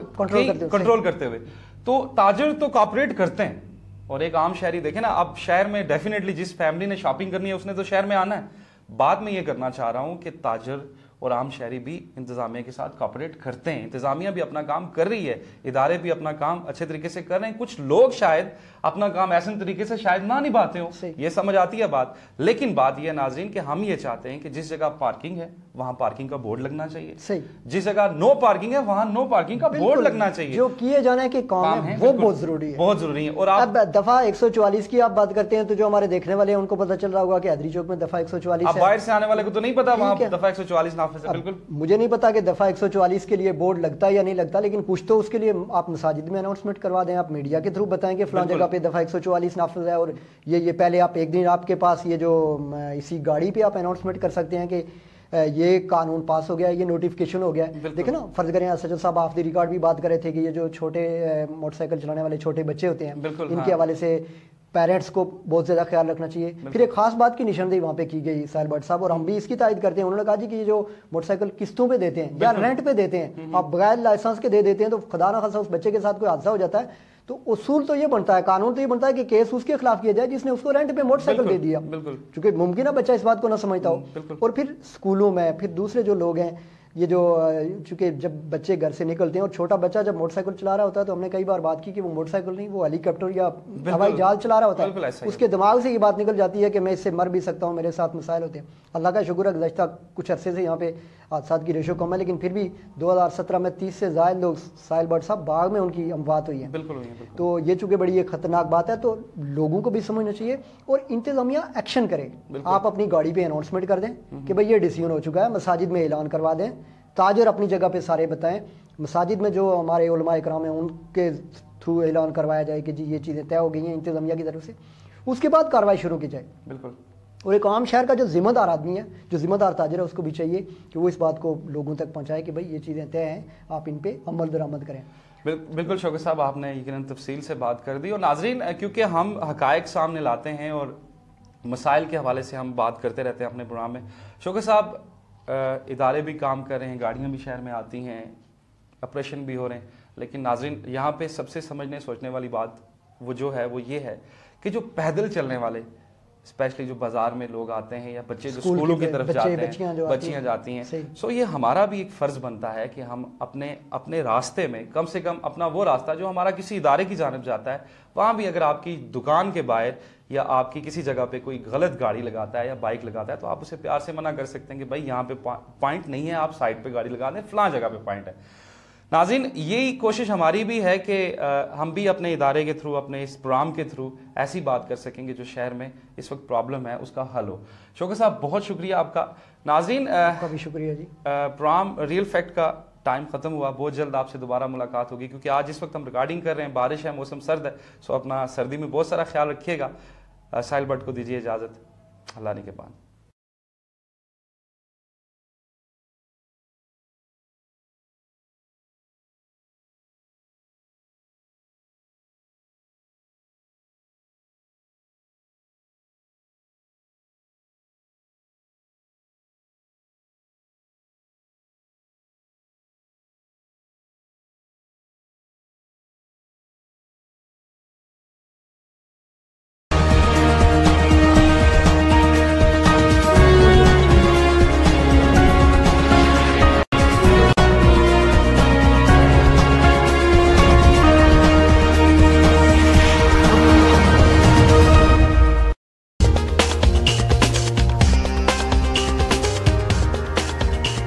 कंट्रोल करते हुए। तो ताजिर तो कॉपरेट करते हैं, और एक आम शहरी देखें ना, अब शहर में डेफिनेटली जिस फैमिली ने शॉपिंग करनी है उसने तो शहर में आना है। बात में ये करना चाह रहा हूं कि ताजिर और आम शहरी भी इंतजामिया के साथ कॉपरेट करते हैं, इंतजामिया भी अपना काम कर रही है, इदारे भी अपना काम अच्छे तरीके से कर रहे हैं। कुछ लोग शायद अपना काम ऐसे तरीके से शायद ना निभाते हो, ये समझ आती है बात, लेकिन बात यह नाजरीन कि हम ये चाहते हैं कि जिस जगह पार्किंग है वहां पार्किंग का बोर्ड लगना चाहिए, सही, जिस जगह नो पार्किंग है वहां नो पार्किंग का बोर्ड लगना चाहिए। जो किए जाने के काम है वो बहुत जरूरी है, बहुत जरूरी है। और आप दफा एक सौ चौवालीस की आप बात करते हैं तो जो हमारे देखने वाले हैं उनको पता चल रहा होगा कि हैदरी चौक में दफा एक सौ चौवालीस है, बाहर से आने वाले को तो नहीं पता वहां दफा एक सौ चौवालीस नाफिज है। बिल्कुल मुझे नहीं पता कि दफा एक सौ चौवालीस के लिए बोर्ड लगता है या नहीं लगता, लेकिन कुछ तो उसके लिए आप मसाजिद में अनाउंसमेंट करवा दें, आप मीडिया के थ्रू बताएं कि फलां जगह पे दफा एक सौ चौवालीस नाफिज है, और ये ये पहले आप एक दिन आपके पास ये जो इसी गाड़ी पे आप अनाउंसमेंट कर सकते हैं कि ये कानून पास हो गया, ये नोटिफिकेशन हो गया। देखें ना, फर्ज करें सज्जद साहब ऑफ द रिकॉर्ड भी बात कर रहे थे कि ये जो छोटे मोटरसाइकिल चलाने वाले छोटे बच्चे होते हैं, इनके हवाले से पेरेंट्स को बहुत ज़्यादा ख्याल रखना चाहिए। फिर एक खास बात की निशानदेही वहाँ पे की गई साहिल भट्ट साहब, और हम भी इसकी तायद करते हैं। उन्होंने कहा जी कि ये जो मोटरसाइकिल किस्तों पे देते हैं या रेंट पे देते हैं, आप बगैर लाइसेंस के दे देते हैं, तो खुदा ना खासा उस बच्चे के साथ कोई हादसा हो जाता है, तो उसूल तो ये बनता है, कानून तो ये बनता है कि केस उसके खिलाफ किया जाए जिसने उसको रेंट पे मोटरसाइकिल दे दिया, क्योंकि मुमकिन है बच्चा इस बात को ना समझता हो। और फिर स्कूलों में फिर दूसरे जो लोग हैं, ये जो चूंकि जब बच्चे घर से निकलते हैं और छोटा बच्चा जब मोटरसाइकिल चला रहा होता है, तो हमने कई बार बात की कि वो मोटरसाइकिल नहीं, वो हेलीकॉप्टर या हवाई जहाज चला रहा होता है, उसके दिमाग से ये बात निकल जाती है कि मैं इससे मर भी सकता हूँ, मेरे साथ मसाइल होते हैं। अल्लाह का शुक्र है गुज़श्ता कुछ अरसे से यहाँ पे हादसा की रेशो कम है, लेकिन फिर भी दो हज़ार सत्रह में तीस से ज़्यादा लोग साहिल भट्ट साहब बाग में उनकी अमवात हुई है। बिल्कुल हुई है। तो ये चूंकि बड़ी एक खतरनाक बात है, तो लोगों को भी समझना चाहिए और इंतजामिया एक्शन करे। आप अपनी गाड़ी पे अनाउंसमेंट कर दें कि भाई ये डिसीजन हो चुका है, मसाजिद में ऐलान करवा दें, ताजर अपनी जगह पे सारे बताएं, मसाजिद में जो हमारे उलमा इकराम हैं उनके थ्रू ऐलान करवाया जाए कि जी ये चीज़ें तय हो गई हैं इंतजामिया की तरफ से, उसके बाद कार्रवाई शुरू की जाए। बिल्कुल। और एक आम शहर का जो जिम्मेदार आदमी है, जो जिम्मेदार ताजर है, उसको भी चाहिए कि वो इस बात को लोगों तक पहुँचाए कि भाई ये चीज़ें तय हैं, आप इन पर अमल दरामद करें। बिल्कुल शौकत साहब, आपने यकीनन तफसील से बात कर दी। और नाजरीन, क्योंकि हम हकायक सामने लाते हैं और मसाइल के हवाले से हम बात करते रहते हैं अपने प्रोग्राम में, शौकत साहब इदारे भी काम कर रहे हैं, गाड़ियाँ भी शहर में आती हैं, ऑपरेशन भी हो रहे हैं, लेकिन नाजरीन यहाँ पे सबसे समझने सोचने वाली बात वो जो है वो ये है कि जो पैदल चलने वाले, स्पेशली जो बाजार में लोग आते हैं या बच्चे जो स्कूलों की तरफ जाते हैं, बच्चियाँ जाती हैं, सो ये हमारा भी एक फ़र्ज़ बनता है कि हम अपने अपने रास्ते में कम से कम अपना वो रास्ता जो हमारा किसी इदारे की जानिब जाता है, वहाँ भी अगर आपकी दुकान के बाहर या आपकी किसी जगह पे कोई गलत गाड़ी लगाता है या बाइक लगाता है, तो आप उसे प्यार से मना कर सकते हैं कि भाई यहाँ पे पॉइंट नहीं है, आप साइड पे गाड़ी लगा दें, फलां जगह पे पॉइंट है। नाज़रीन, यही कोशिश हमारी भी है कि हम भी अपने इदारे के थ्रू, अपने इस प्रोग्राम के थ्रू ऐसी बात कर सकेंगे जो शहर में इस वक्त प्रॉब्लम है उसका हल हो। शौकत साहब, बहुत शुक्रिया आपका। नाज़रीन, आपका भी शुक्रिया जी। प्रोग्राम रियल फैक्ट का टाइम ख़त्म हुआ, बहुत जल्द आपसे दोबारा मुलाकात होगी, क्योंकि आज इस वक्त हम रिकॉर्डिंग कर रहे हैं, बारिश है, मौसम सर्द है, सो अपना सर्दी में बहुत सारा ख्याल रखिएगा। साहिल भट्ट को दीजिए इजाज़त, अल्लाह ने के बाद।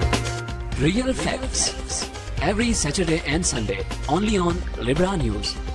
Real Facts every Saturday and Sunday only on Libra News.